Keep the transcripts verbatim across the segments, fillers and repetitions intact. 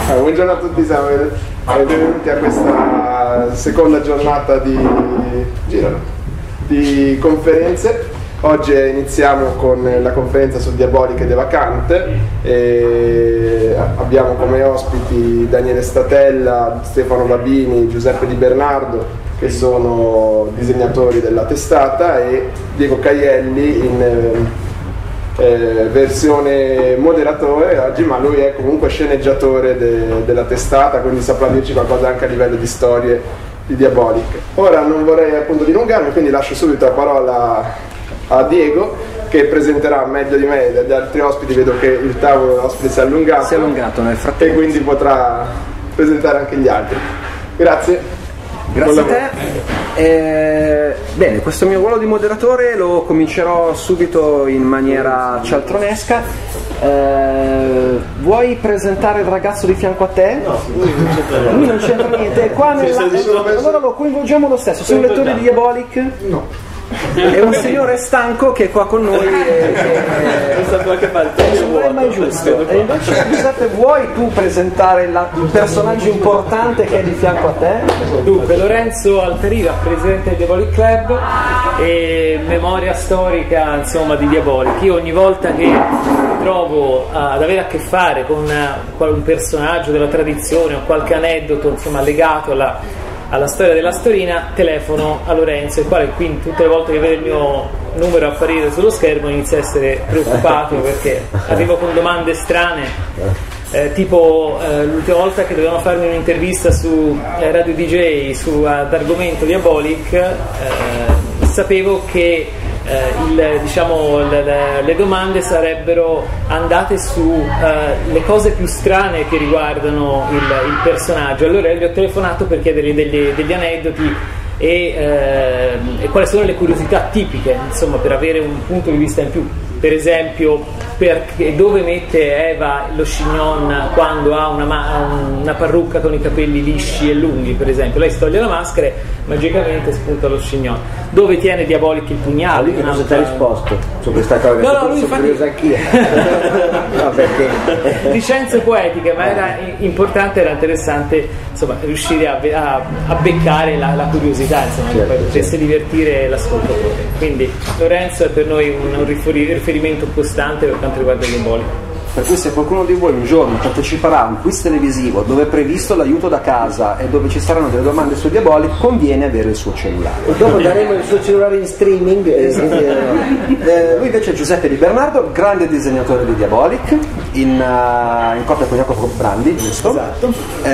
Allora, buongiorno a tutti, siamo benvenuti a questa seconda giornata di, girano, di conferenze. Oggi iniziamo con la conferenza su Diaboliche de Vacante e abbiamo come ospiti Daniele Statella, Stefano Babini, Giuseppe Di Bernardo, che sono disegnatori della testata, e Diego Caielli in eh, versione moderatore oggi, ma lui è comunque sceneggiatore de, della testata, quindi saprà dirci qualcosa anche a livello di storie di Diaboliche. Ora non vorrei appunto dilungarmi, quindi lascio subito la parola a Diego, che presenterà meglio di me e degli altri ospiti. Vedo che il tavolo ospiti si è allungato, si è allungato nel frattempo, e quindi potrà presentare anche gli altri. Grazie. Grazie a te. Eh, bene, questo mio ruolo di moderatore lo comincerò subito in maniera cialtronesca. Eh, vuoi presentare il ragazzo di fianco a te? No, lui non c'entra niente. Lui non c'entra niente. Qua nella... Allora lo coinvolgiamo lo stesso. Sei un lettore di Diabolic? No. È un signore stanco che è qua con noi e non è mai giusto. E invece Giuseppe, vuoi tu presentare la, il personaggio importante che è di fianco a te? Dunque, Lorenzo Alteriva, presidente del Diabolic Club e memoria storica, insomma, di Diabolic. Io ogni volta che mi trovo ad avere a che fare con un personaggio della tradizione o qualche aneddoto, insomma, legato alla alla storia della Storina, telefono a Lorenzo, il quale quindi tutte le volte che vede il mio numero apparire sullo schermo inizia a essere preoccupato perché arrivo con domande strane, eh, tipo eh, l'ultima volta che dovevamo farmi un'intervista su eh, Radio D J su ad argomento Diabolic, eh, sapevo che Eh, il, diciamo, le, le domande sarebbero andate su eh, le cose più strane che riguardano il, il personaggio. Allora gli ho telefonato per chiedergli degli, degli aneddoti e, eh, e quali sono le curiosità tipiche, insomma, per avere un punto di vista in più. Per esempio, perché, dove mette Eva lo chignon quando ha una, una parrucca con i capelli lisci e lunghi, per esempio. Lei si toglie la maschera e magicamente spunta lo chignon. Dove tiene Diabolic il pugnale? Lui che cosa ti ha risposto su questa cosa? No, no, lui infatti... anch'io. No, perché licenze poetiche, ma era importante, era interessante, insomma, riuscire a, a, a beccare la, la curiosità, insomma, certo, che poi potesse certo. divertire l'ascoltatore. Quindi Lorenzo è per noi un, un riferimento costante per quanto riguarda gli emboli. Per cui se qualcuno di voi un giorno parteciperà a un quiz televisivo dove è previsto l'aiuto da casa e dove ci saranno delle domande su Diabolic, conviene avere il suo cellulare. E dopo daremo il suo cellulare in streaming. Esatto. eh, lui invece è Giuseppe Di Bernardo, grande disegnatore di Diabolic, in, uh, in coppia con Jacopo Brandi, giusto? Esatto.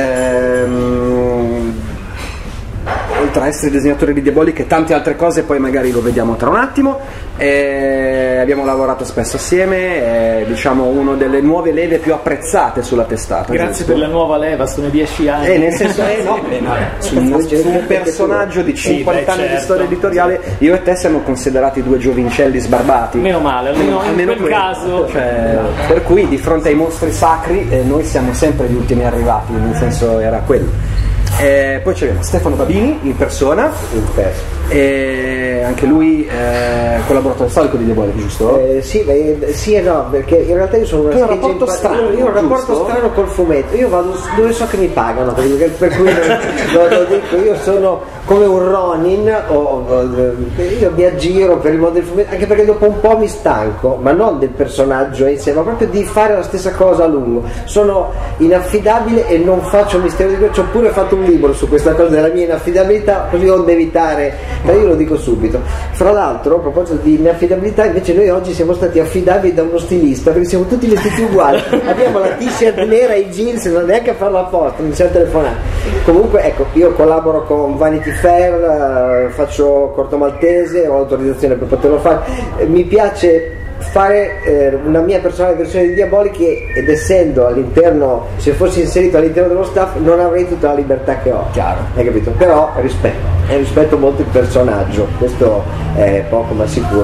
Ehm, oltre a essere disegnatore di Diabolic e tante altre cose, poi magari lo vediamo tra un attimo. Eh, abbiamo lavorato spesso assieme, eh, diciamo uno delle nuove leve più apprezzate sulla testata. Grazie giusto? per la nuova leva, sono dieci anni. Eh, nel senso, eh, no, eh, no, su, un, su un personaggio di cinquanta sì, anni beh, certo, di storia editoriale, sì. Io e te siamo considerati due giovincelli sbarbati. Meno male, almeno, almeno in quel quello. caso. Cioè, per cui di fronte ai mostri sacri eh, noi siamo sempre gli ultimi arrivati, nel senso era quello. Eh, poi c'è Stefano Babini in persona, eh, anche lui eh, collaboratore storico di Diabolic, giusto? Eh, sì, beh, sì e no, perché in realtà io sono una un rapporto impa- strano, io ho un rapporto giusto? strano col fumetto. Io vado dove so che mi pagano, perché, per cui lo, lo dico, io sono come un Ronin, o, o, io mi aggiro per il mondo del fumetto, anche perché dopo un po' mi stanco, ma non del personaggio in sé, ma proprio di fare la stessa cosa a lungo. Sono inaffidabile e non faccio mistero di quello. Ci ho pure fatto un libro su questa cosa della mia inaffidabilità, così onde evitare, ma io lo dico subito. Fra l'altro, a proposito di inaffidabilità, invece noi oggi siamo stati affidabili da uno stilista, perché siamo tutti vestiti uguali. Abbiamo la t-shirt nera e i jeans, non neanche a farla apposta, non c'è telefonare. Comunque, ecco, io collaboro con Vanity Fair, faccio Corto Maltese, ho l'autorizzazione per poterlo fare. Mi piace fare eh, una mia personale versione di Diabolic, ed essendo all'interno, se fossi inserito all'interno dello staff, non avrei tutta la libertà che ho. Chiaro. Hai capito? Però rispetto, e rispetto molto il personaggio, questo è poco ma sicuro.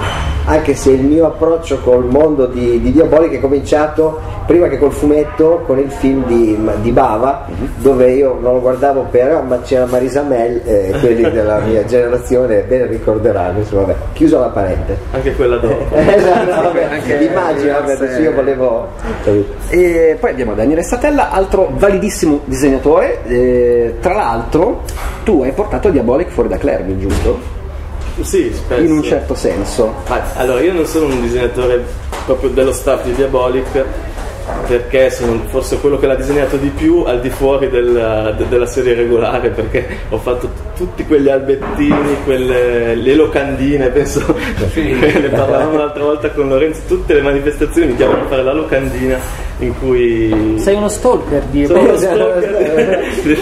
anche se il mio approccio col mondo di, di Diabolic è cominciato prima che col fumetto, con il film di, di Bava, dove io non lo guardavo per, ma c'era Marisa Mel, eh, quelli della mia generazione bene ricorderanno, insomma, vabbè, chiuso la parente. Anche quella dopo. Esatto, vabbè, anche l'immagine, adesso io volevo... E poi abbiamo Daniele Statella, altro validissimo disegnatore, eh, tra l'altro tu hai portato Diabolic fuori da Clerville, giusto? Sì, spesso. In un certo senso. Ma, allora, io non sono un disegnatore proprio dello staff di Diabolic, perché sono forse quello che l'ha disegnato di più al di fuori del, de, della serie regolare, perché ho fatto t- tutti quegli albettini, quelle, le locandine, penso che ne parlavamo l'altra volta con Lorenzo, tutte le manifestazioni mi chiamano a fare la locandina in cui... Sei uno stalker di Sono uno stalker.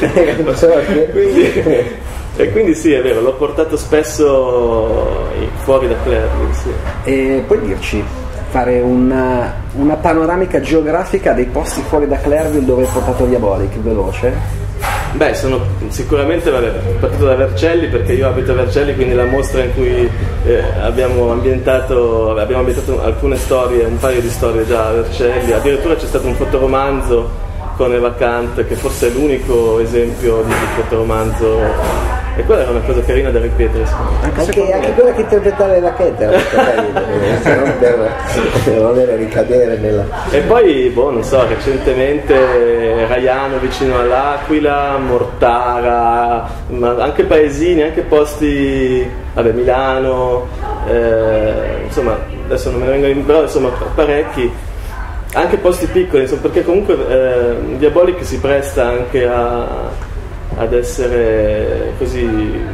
quindi, e quindi sì, è vero, l'ho portato spesso fuori da Clerville, sì. E puoi dirci, fare una, una panoramica geografica dei posti fuori da Clerville dove hai portato Diabolic, veloce? Beh, sono sicuramente vabbè, partito da Vercelli, perché io abito a Vercelli, quindi la mostra in cui eh, abbiamo ambientato abbiamo ambientato alcune storie, un paio di storie già a Vercelli, addirittura c'è stato un fotoromanzo con Eva Kant, che forse è l'unico esempio di fotoromanzo, e quella era una cosa carina da ripetere. Anche, anche quella che interpretava la Kent era molto carina, non per non ricadere nella... E poi, boh, non so, recentemente Raiano vicino all'Aquila, Mortara, ma anche paesini, anche posti, vabbè, Milano, eh, insomma, adesso non me ne vengono in, però insomma parecchi, anche posti piccoli, insomma, perché comunque eh, Diabolic si presta anche a ad essere così,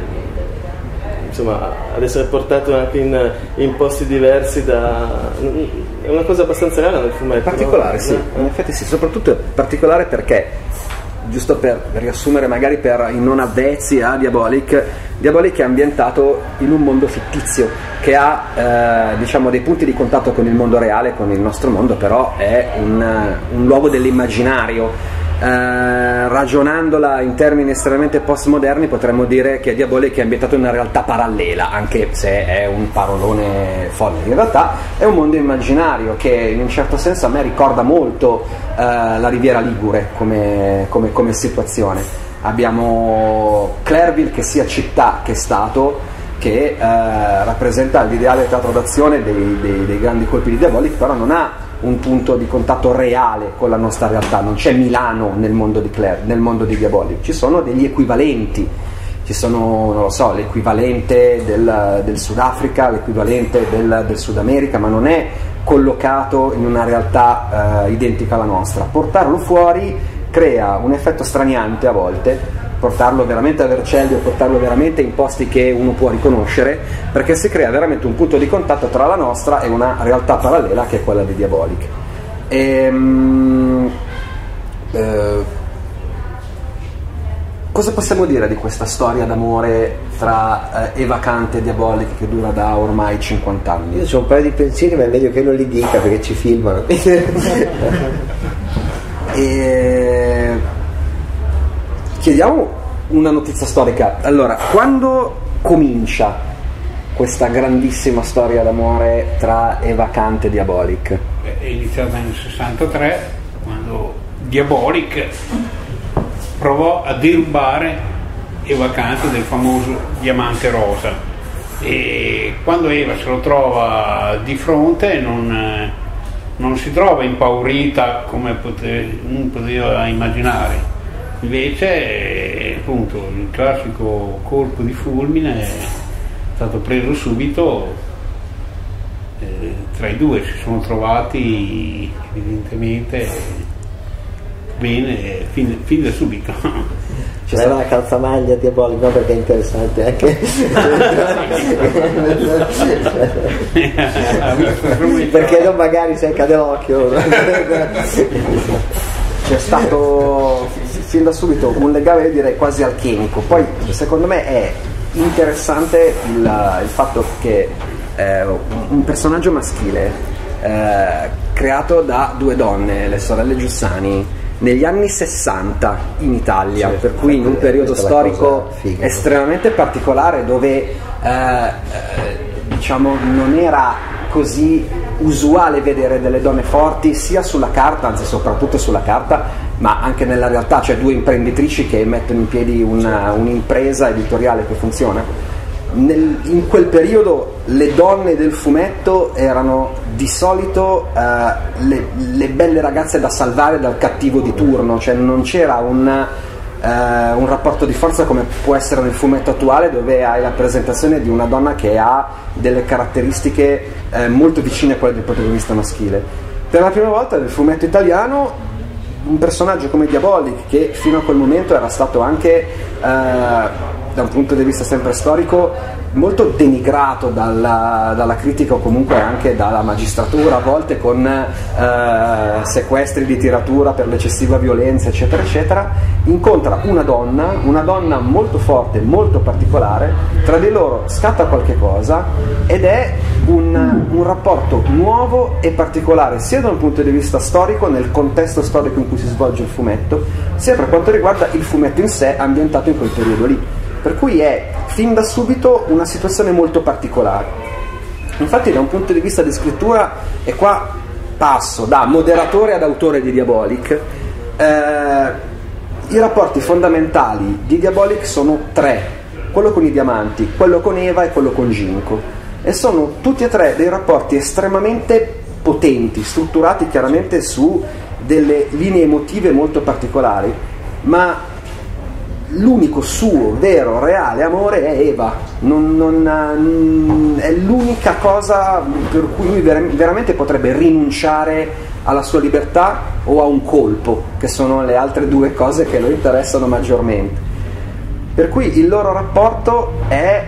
insomma, ad essere portato anche in, in posti diversi da... è una cosa abbastanza rara nel fumetto. Particolare, no? sì, in effetti sì, soprattutto particolare perché, giusto per riassumere magari per i non avvezzi a Diabolic, Diabolic è ambientato in un mondo fittizio che ha eh, diciamo dei punti di contatto con il mondo reale, con il nostro mondo, però è un, un luogo dell'immaginario. Eh, ragionandola in termini estremamente postmoderni potremmo dire che Diabolic è ambientato in una realtà parallela, anche se è un parolone folle. In realtà è un mondo immaginario che in un certo senso a me ricorda molto eh, la Riviera Ligure come, come, come situazione. Abbiamo Clerville, che sia città che stato, che eh, rappresenta l'ideale teatro d'azione dei, dei, dei grandi colpi di Diabolic, però non ha un punto di contatto reale con la nostra realtà. Non c'è Milano nel mondo di Claire, nel mondo di Diabolic, ci sono degli equivalenti, ci sono, non lo so, l'equivalente del, del Sudafrica, l'equivalente del, del Sud America, ma non è collocato in una realtà eh, identica alla nostra. Portarlo fuori crea un effetto straniante a volte, portarlo veramente a Vercelli o portarlo veramente in posti che uno può riconoscere, perché si crea veramente un punto di contatto tra la nostra e una realtà parallela che è quella di Diabolic. Ehm, eh, cosa possiamo dire di questa storia d'amore tra eh, Eva Kant e Diabolic che dura da ormai cinquanta anni? Io ho un paio di pensieri, ma è meglio che non li dica perché ci filmano. E... chiediamo una notizia storica. Allora, quando comincia questa grandissima storia d'amore tra Eva Kant e Diabolic? È iniziata nel sessantatré, quando Diabolic provò a derubare Eva Kant del famoso diamante rosa, e quando Eva se lo trova di fronte non, non si trova impaurita come pote, non poteva immaginare. Invece appunto il classico colpo di fulmine è stato preso subito, eh, tra i due si sono trovati evidentemente bene fin, fin da subito. C'è una calzamaglia Diabolic, no, perché è interessante anche perché non magari se cade l'occhio. C'è stato fin da subito un legame, direi quasi alchemico. Poi secondo me è interessante il, il fatto che eh, un personaggio maschile eh, creato da due donne, le sorelle Giussani, negli anni sessanta in Italia, sì, per cui in un periodo storico figa, estremamente particolare, dove eh, eh, diciamo non era così usuale vedere delle donne forti sia sulla carta, anzi soprattutto sulla carta, ma anche nella realtà, cioè due imprenditrici che mettono in piedi una, un'impresa editoriale che funziona. Nel, in quel periodo le donne del fumetto erano di solito uh, le, le belle ragazze da salvare dal cattivo di turno, cioè non c'era un, uh, un rapporto di forza come può essere nel fumetto attuale, dove hai la presentazione di una donna che ha delle caratteristiche uh, molto vicine a quelle del protagonista maschile. Per la prima volta nel fumetto italiano un personaggio come Diabolik, che fino a quel momento era stato anche uh, da un punto di vista sempre storico molto denigrato dalla, dalla critica o comunque anche dalla magistratura, a volte con eh, sequestri di tiratura per l'eccessiva violenza eccetera eccetera, incontra una donna, una donna molto forte, molto particolare, tra di loro scatta qualche cosa ed è un, un rapporto nuovo e particolare sia da un punto di vista storico, nel contesto storico in cui si svolge il fumetto, sia per quanto riguarda il fumetto in sé ambientato in quel periodo lì. Per cui è fin da subito una situazione molto particolare. Infatti da un punto di vista di scrittura, e qua passo da moderatore ad autore di Diabolik, eh, i rapporti fondamentali di Diabolik sono tre: quello con i diamanti, quello con Eva e quello con Ginko, e sono tutti e tre dei rapporti estremamente potenti, strutturati chiaramente su delle linee emotive molto particolari, ma l'unico suo vero, reale amore è Eva. Non, non, è l'unica cosa per cui lui ver- veramente potrebbe rinunciare alla sua libertà o a un colpo, che sono le altre due cose che lo interessano maggiormente. Per cui il loro rapporto è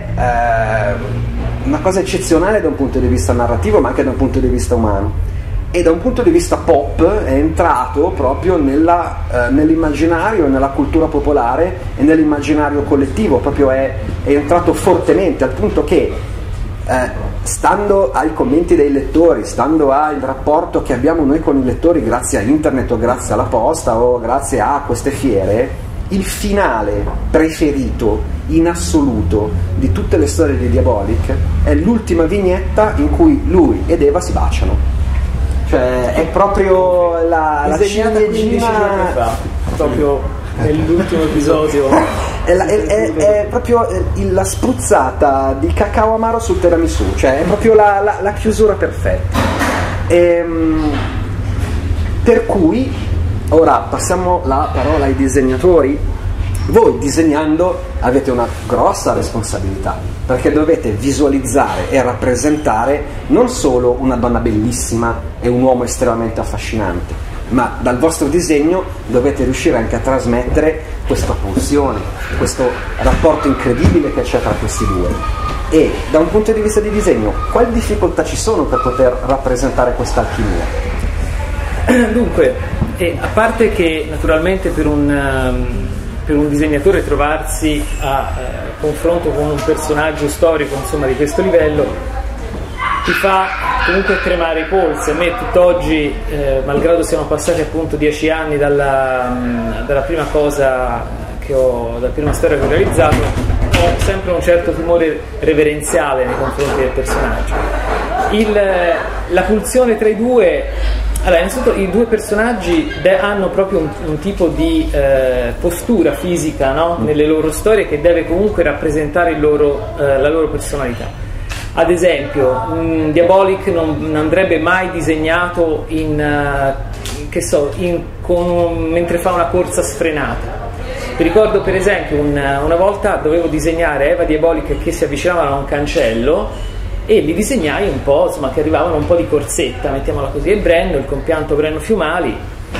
eh, una cosa eccezionale da un punto di vista narrativo, ma anche da un punto di vista umano. E da un punto di vista pop è entrato proprio nella, eh, nell'immaginario, nella cultura popolare e nell'immaginario collettivo, proprio è, è entrato fortemente, al punto che eh, stando ai commenti dei lettori, stando al rapporto che abbiamo noi con i lettori grazie a internet o grazie alla posta o grazie a queste fiere, il finale preferito in assoluto di tutte le storie di Diabolik è l'ultima vignetta in cui lui ed Eva si baciano. Cioè è proprio la, la ciliegina fa, proprio nell'ultimo episodio è, la, è, è, è proprio la spruzzata di cacao amaro sul tiramisù, cioè è proprio la, la, la chiusura perfetta. Ehm, per cui ora passiamo la parola ai disegnatori. Voi disegnando avete una grossa responsabilità, perché dovete visualizzare e rappresentare non solo una donna bellissima e un uomo estremamente affascinante, ma dal vostro disegno dovete riuscire anche a trasmettere questa pulsione, questo rapporto incredibile che c'è tra questi due. E da un punto di vista di disegno, quali difficoltà ci sono per poter rappresentare questa alchimia? Dunque, eh, a parte che naturalmente per un... Um, per un disegnatore trovarsi a eh, confronto con un personaggio storico, insomma, di questo livello ti fa comunque tremare i polsi. A me tutt'oggi, eh, malgrado siano passati appunto dieci anni dalla, mh, dalla prima cosa che ho, dalla prima storia che ho realizzato, ho sempre un certo timore reverenziale nei confronti del personaggio. Il, la pulsione tra i due, allora, innanzitutto i due personaggi de- hanno proprio un, un tipo di eh, postura fisica, no? Nelle loro storie, che deve comunque rappresentare il loro, eh, la loro personalità. Ad esempio, mh, Diabolik non, non andrebbe mai disegnato in, uh, che so, in, con, mentre fa una corsa sfrenata. Vi ricordo per esempio un, una volta dovevo disegnare Eva Diabolik che si avvicinavano a un cancello, e li disegnai un po', insomma, che arrivavano un po' di corsetta, mettiamola così, e Brenno, il compianto Brenno Fiumali,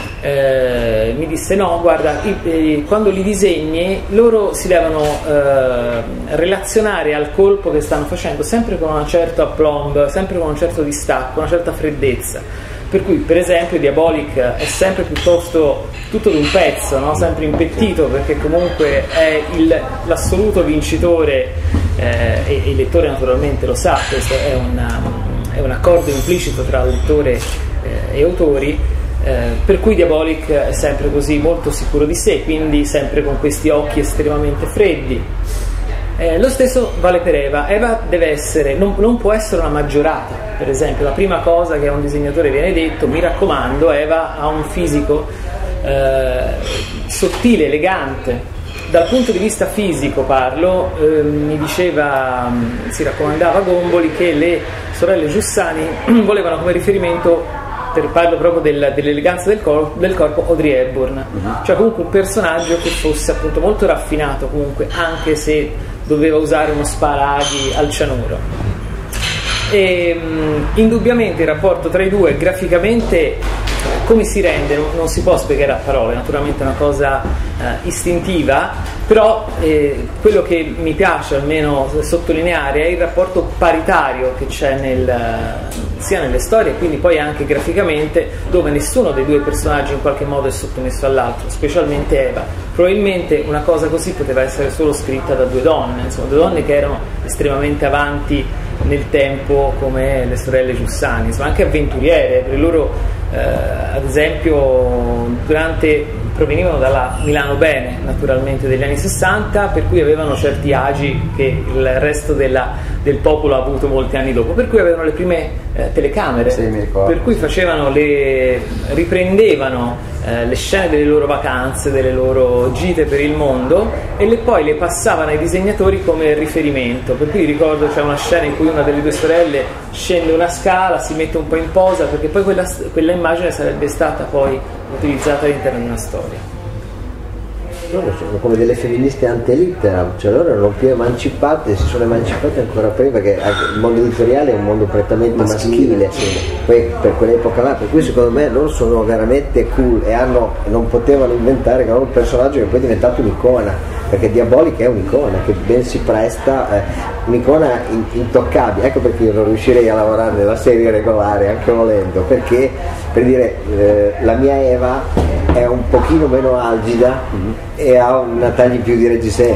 eh, mi disse: no, guarda, i, eh, quando li disegni loro si devono eh, relazionare al colpo che stanno facendo sempre con una certa aplomb, sempre con un certo distacco, una certa freddezza. Per cui, per esempio, Diabolik è sempre piuttosto tutto d'un pezzo, no? Sempre impettito, perché comunque è il, l'assoluto vincitore. Eh, e, e il lettore naturalmente lo sa, questo è, una, è un accordo implicito tra lettore eh, e autori, eh, per cui Diabolik è sempre così molto sicuro di sé, quindi sempre con questi occhi estremamente freddi. Eh, lo stesso vale per Eva. Eva deve essere, non, non può essere una maggiorata, per esempio. La prima cosa che a un disegnatore viene detto: mi raccomando, Eva ha un fisico eh, sottile, elegante. Dal punto di vista fisico parlo, eh, mi diceva, si raccomandava Gomboli che le sorelle Giussani volevano come riferimento, per parlo proprio del, dell'eleganza del, cor- del corpo, Audrey Hepburn, uh-huh. Cioè comunque un personaggio che fosse appunto molto raffinato, comunque, anche se doveva usare uno sparaghi al cianuro. E, mh, indubbiamente il rapporto tra i due graficamente come si rende non, non si può spiegare a parole, naturalmente è una cosa eh, istintiva, però eh, quello che mi piace almeno sottolineare è il rapporto paritario che c'è nel, sia nelle storie, quindi poi anche graficamente, dove nessuno dei due personaggi in qualche modo è sottomesso all'altro, specialmente Eva. Probabilmente una cosa così poteva essere solo scritta da due donne, insomma due donne che erano estremamente avanti nel tempo, come le sorelle Giussani, insomma anche avventuriere, per loro eh, ad esempio durante provenivano dalla Milano Bene, naturalmente, degli anni sessanta, per cui avevano certi agi che il resto della, del popolo ha avuto molti anni dopo, per cui avevano le prime eh, telecamere, sì, mi ricordo, per cui facevano le riprendevano eh, le scene delle loro vacanze, delle loro gite per il mondo, e le, poi le passavano ai disegnatori come riferimento, per cui ricordo c'è una scena in cui una delle due sorelle scende una scala, si mette un po' in posa, perché poi quella, quella immagine sarebbe stata poi utilizzata all'interno di una storia. Loro sono come delle femministe ante-litteram, cioè loro erano più emancipate, si sono emancipate ancora prima, perché il mondo editoriale è un mondo prettamente maschile, maschile sì. Poi per quell'epoca là, per cui secondo me loro sono veramente cool e hanno, non potevano inventare che hanno un personaggio che poi è diventato un'icona, perché Diabolic è un'icona che ben si presta, eh, un'icona in, intoccabile. Ecco perché io non riuscirei a lavorare nella serie regolare anche volendo, perché per dire eh, la mia Eva è un pochino meno algida mm-hmm. e ha una taglia in più di Reggiseno.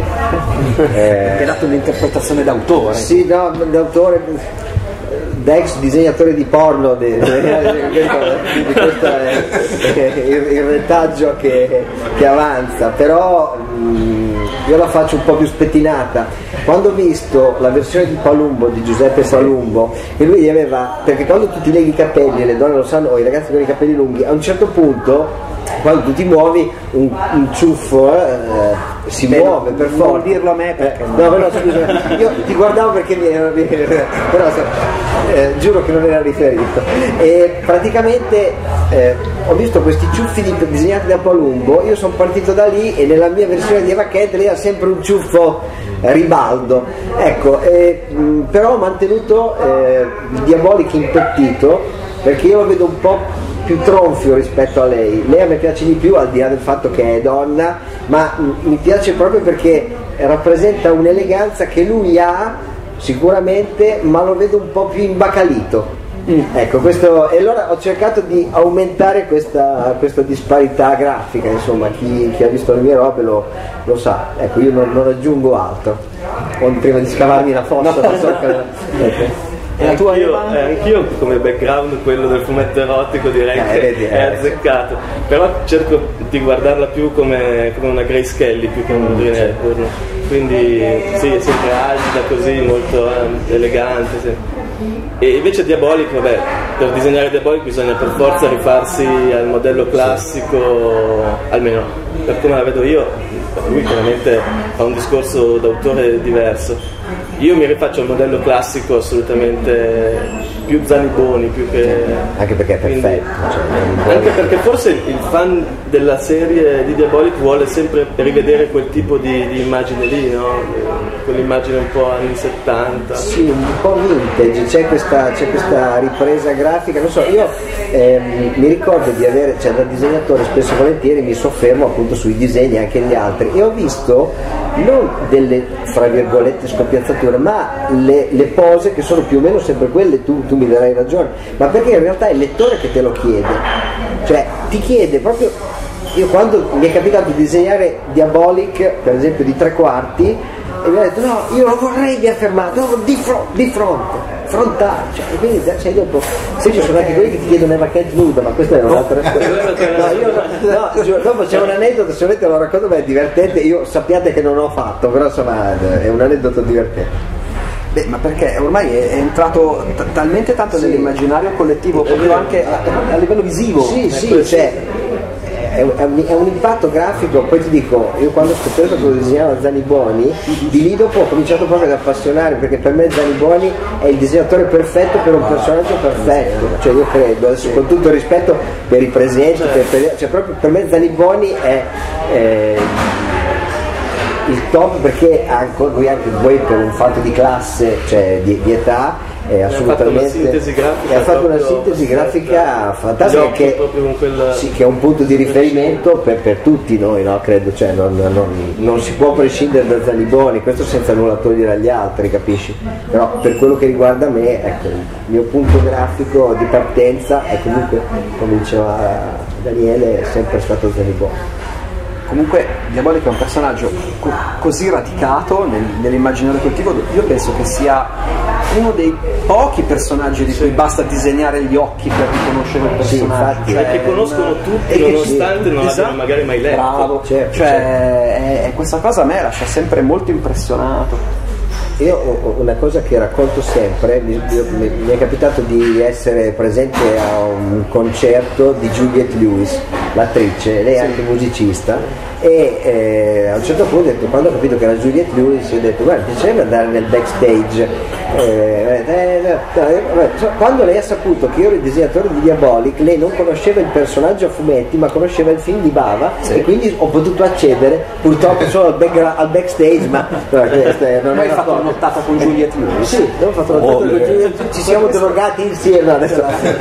eh, Ti ha dato un'interpretazione d'autore. Sì, no, d'autore, da ex disegnatore di porno di, di, di, di questo è il, il retaggio che, che avanza, però mh, io la faccio un po' più spettinata. Quando ho visto la versione di Palumbo, di Giuseppe Palumbo, e lui aveva, perché quando tu ti leghi i capelli, e le donne lo sanno, o i ragazzi con i capelli lunghi, a un certo punto quando tu ti muovi un, un ciuffo eh, si Beh, muove per forza. Non dirlo a me perché eh, no, però scusa, io ti guardavo perché mi era, però eh, giuro che non era riferito. E praticamente eh, ho visto questi ciuffi di, disegnati da Palumbo, io sono partito da lì e nella mia versione di Eva Kent lei ha sempre un ciuffo ribaldo, ecco, eh, mh, però ho mantenuto eh, il Diabolic impettito, perché io lo vedo un po' più tronfio rispetto a lei. Lei a me piace di più, al di là del fatto che è donna, ma mh, mi piace proprio perché rappresenta un'eleganza che lui ha sicuramente, ma lo vedo un po' più imbacalito. Mm. Ecco, questo, e allora ho cercato di aumentare questa, questa disparità grafica, insomma, chi, chi ha visto le mie robe lo, lo sa. Ecco, io non, non aggiungo altro. O prima di scavarmi la fossa, no, non so no. che, ecco. E la tua anch'io, eh, anch'io come background quello del fumetto erotico direi eh, che vedi, è eh, azzeccato, però cerco di guardarla più come, come una Grace Kelly più che una Audrey Hepburn, quindi sì, è sempre agita così, molto eh, elegante sì. E invece Diabolic, vabbè, per disegnare Diabolic bisogna per forza rifarsi al modello classico, almeno per come la vedo io. Lui chiaramente fa un discorso d'autore diverso. Io mi rifaccio al modello classico assolutamente più Zaniboni, più che... Anche perché è perfetto. Quindi, cioè, anche perché forse il fan della serie di Diabolic vuole sempre rivedere quel tipo di, di immagine lì, no? Quell'immagine un po' anni settanta. Sì, un po' vintage, c'è questa, c'è questa ripresa grafica, non so, io ehm, mi ricordo di avere, cioè da disegnatore spesso e volentieri mi soffermo appunto sui disegni anche gli altri, e ho visto non delle, fra virgolette, scoppiazzature, ma le, le pose che sono più o meno sempre quelle, tu, tu mi darai ragione, ma perché in realtà è il lettore che te lo chiede, cioè ti chiede proprio. Io quando mi è capitato di disegnare Diabolic, per esempio di tre quarti, e mi ha detto no, io lo vorrei, mi ha fermato, no, di, fro- di fronte, frontale, cioè, quindi sai, dopo se ci sono anche quelli che ti chiedono Eva Kent nuda, ma questa è un'altra storia. No, io no, no, dopo c'è un aneddoto, se volete lo racconto, ma è divertente, io sappiate che non ho fatto, però insomma è un aneddoto divertente. Beh, ma perché ormai è entrato t- talmente tanto sì. nell'immaginario collettivo, proprio anche a, a livello visivo. Sì, sì, cioè, è, è, un, è un impatto grafico. Poi ti dico, io quando ho scoperto che lo disegnava Zaniboni, di lì dopo ho cominciato proprio ad appassionare, perché per me Zaniboni è il disegnatore perfetto per un personaggio perfetto, cioè io credo, adesso con tutto il rispetto per i presenti, per, per, cioè proprio per me Zaniboni è... è il top, perché anche lui, anche voi, per un fatto di classe, cioè di, di età, è assolutamente ha fatto una sintesi grafica fantastica che, quel... sì, che è un punto di riferimento per, per tutti noi, no? Credo, cioè non, non, non si può prescindere da Zaniboni, questo senza nulla togliere agli altri, capisci? Però per quello che riguarda me, ecco, il mio punto grafico di partenza è comunque, come diceva Daniele, è sempre stato Zaniboni. Comunque Diabolic è un personaggio co- così radicato nel, nell'immaginario collettivo, io penso che sia uno dei pochi personaggi di cui basta disegnare gli occhi per riconoscere il personaggio, sì, cioè, che conoscono tutti nonostante non esatto, l'abbiano magari mai letto. Bravo, certo, cioè certo. È, è questa cosa a me lascia sempre molto impressionato. Io ho una cosa che racconto sempre, mi, mi, mi è capitato di essere presente a un concerto di Juliette Lewis, l'attrice, lei è anche musicista, e eh, a un certo punto ho detto, quando ho capito che era Juliette Lewis, ho detto guarda, mi piacerebbe andare nel backstage, eh, eh, eh, eh, quando lei ha saputo che io ero il disegnatore di Diabolic, lei non conosceva il personaggio a fumetti ma conosceva il film di Bava, sì. E quindi ho potuto accedere purtroppo solo al, back, al backstage, ma no, non è fatto nottata con Juliette Lewis. Sì, abbiamo fatto una nottata con Juliette, ci siamo drogati insieme adesso.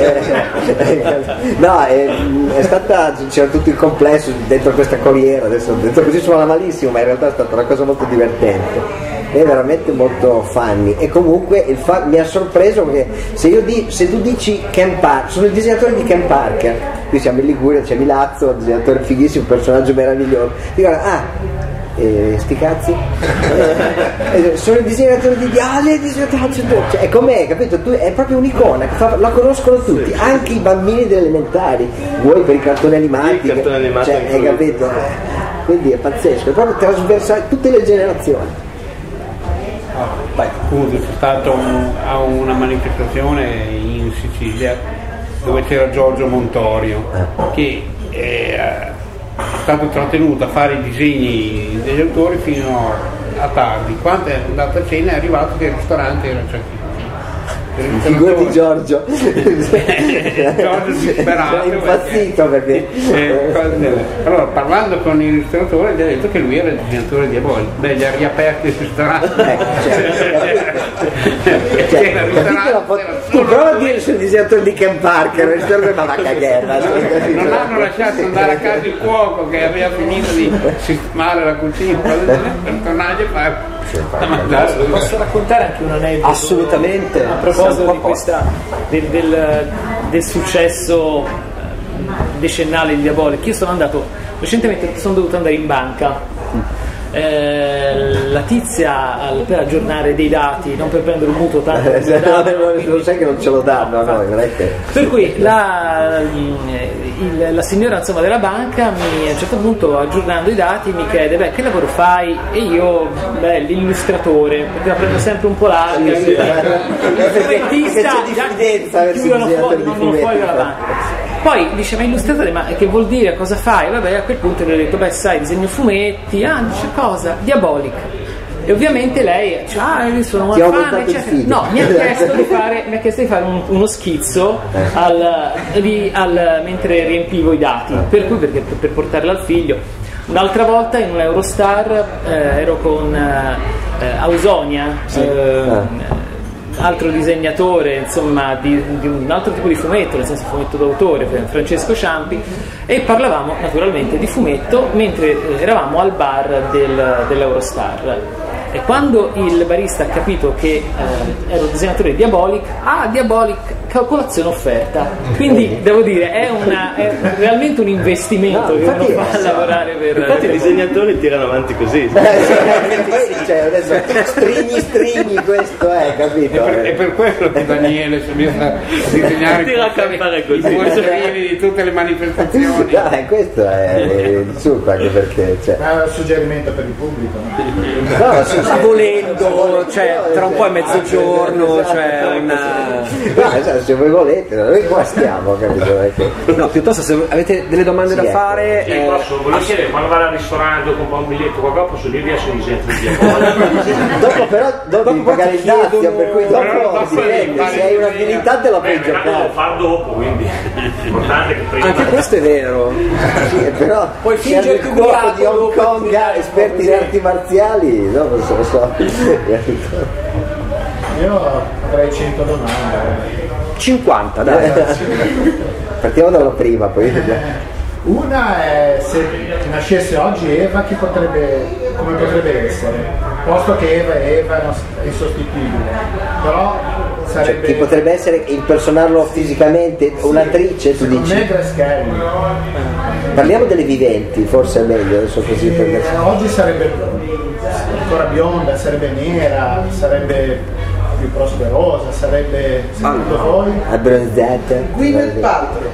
No, è, è stata, c'era tutto il complesso dentro questa corriera, adesso dentro così suona malissimo, ma in realtà è stata una cosa molto divertente. È veramente molto funny, e comunque il fa- mi ha sorpreso perché se, io di- se tu dici Ken Parker, sono il disegnatore di Ken Parker, qui siamo in Liguria, c'è Milazzo, un disegnatore fighissimo, un personaggio meraviglioso, dico ah eh, sti cazzi eh, sono il disegnatore di Diale, cioè, è com'è, capito? Tu, è proprio un'icona che fa, la conoscono tutti, sì. Anche i bambini delle elementari, vuoi per i cartoni animati, sì, cartoni animati, cioè, hai capito? Quindi è pazzesco, è proprio trasversale tutte le generazioni. Vai. Appunto, c'è stata un, a una manifestazione in Sicilia dove c'era Giorgio Montorio che è, è stato trattenuto a fare i disegni degli autori fino a tardi. Quando è andato a cena è arrivato che il ristorante era già chiuso. Figurati Giorgio. Giorgio disperato, è impazzito perché, perché... allora, parlando con il ristoratore, gli ha detto che lui era il disegnatore di Diabolic. Beh, gli ha riaperto il ristorante. Ecco, cioè, cioè, il ristorante tu prova a dire sul disegnatore di Ken Parker, il ristorante ma va a cagare. Non hanno lasciato andare a casa il cuoco che aveva finito di sistemare la cucina per tornare a fare. Posso raccontare anche un aneddoto? Assolutamente. A proposito di questa, del, del, del successo decennale di Diabolic. Io sono andato recentemente, sono dovuto andare in banca. Eh, la tizia per aggiornare dei dati, non per prendere un mutuo tanto lo sai che non ce lo danno a noi, non è che... per cui la, il, la signora insomma della banca mi, a un certo punto, aggiornando i dati, mi chiede beh che lavoro fai, e io beh l'illustratore, perché la prendo sempre un po' larga, sì, sì, il fumettista chiudono fuori, non fuori dalla banca. Poi dice ma illustratore, ma che vuol dire, cosa fai? Vabbè, a quel punto gli ho detto beh sai, disegno fumetti. Ah, dice cosa? Diabolic. E ovviamente lei dice ah io sono una fan, eccetera. No, mi ha chiesto di fare, mi ha chiesto di fare un, uno schizzo al, di, al, mentre riempivo i dati, per cui perché, per portarla al figlio. Un'altra volta in un Eurostar eh, ero con eh, Ausonia, sì. eh, altro disegnatore, insomma, di, di un altro tipo di fumetto, nel senso fumetto d'autore, Francesco Ciampi, e parlavamo naturalmente di fumetto mentre eravamo al bar del, dell'Eurostar. E quando il barista ha capito che eh, ero disegnatore di Diabolic, ah Diabolic, colazione offerta. Quindi devo dire, è, una, è realmente un investimento No, che uno infatti, fa a lavorare per. Infatti i disegnatori tirano avanti così. Eh, sì, poi, cioè, adesso stringhi stringhi questo è, capito? È per, è per quello che Daniele si è messo a disegnare Tira a campare così. i postrini di tutte le manifestazioni. Dai, questo è il succo, anche perché cioè, Ma è un suggerimento per il pubblico, no? no, sì, sta sì. volendo, cioè tra un po' è mezzogiorno, cioè una... No, esatto, se voi volete, noi qua stiamo, capito? Perché... No, piuttosto se avete delle domande Sì, da ecco. fare... Sì, eh, posso, volevo chiedere, quando vai al ristorante o compra un biglietto qua, posso dirvi a Sinisentro di Dopo però dopo devi pagare il dazio, chiedono- per cui Però dopo dopo dipende, devi se hai un'abilità te la puoi Beh, lo devo giocare. fare dopo, quindi è importante che prima. Anche questo è vero. Sì, però Puoi se hanno fingere il più cuoco ubriaco di Hong dopo Kong, di- esperti in arti marziali, no, non so, lo so. Io avrei cento domande. cinquanta, dai. Partiamo dalla prima, poi Una è se nascesse oggi Eva, chi potrebbe, come potrebbe essere? Posto che Eva è Eva, è insostituibile, però cioè, sarebbe... chi potrebbe essere impersonarlo fisicamente, un'attrice, tu Secondo dici? me Grace Kelly. Parliamo delle viventi, forse è meglio adesso così per Eh, oggi sarebbe ancora bionda, sarebbe nera, sarebbe più prosperosa, sarebbe, secondo voi? abbronzata. Gwyneth Paltrow.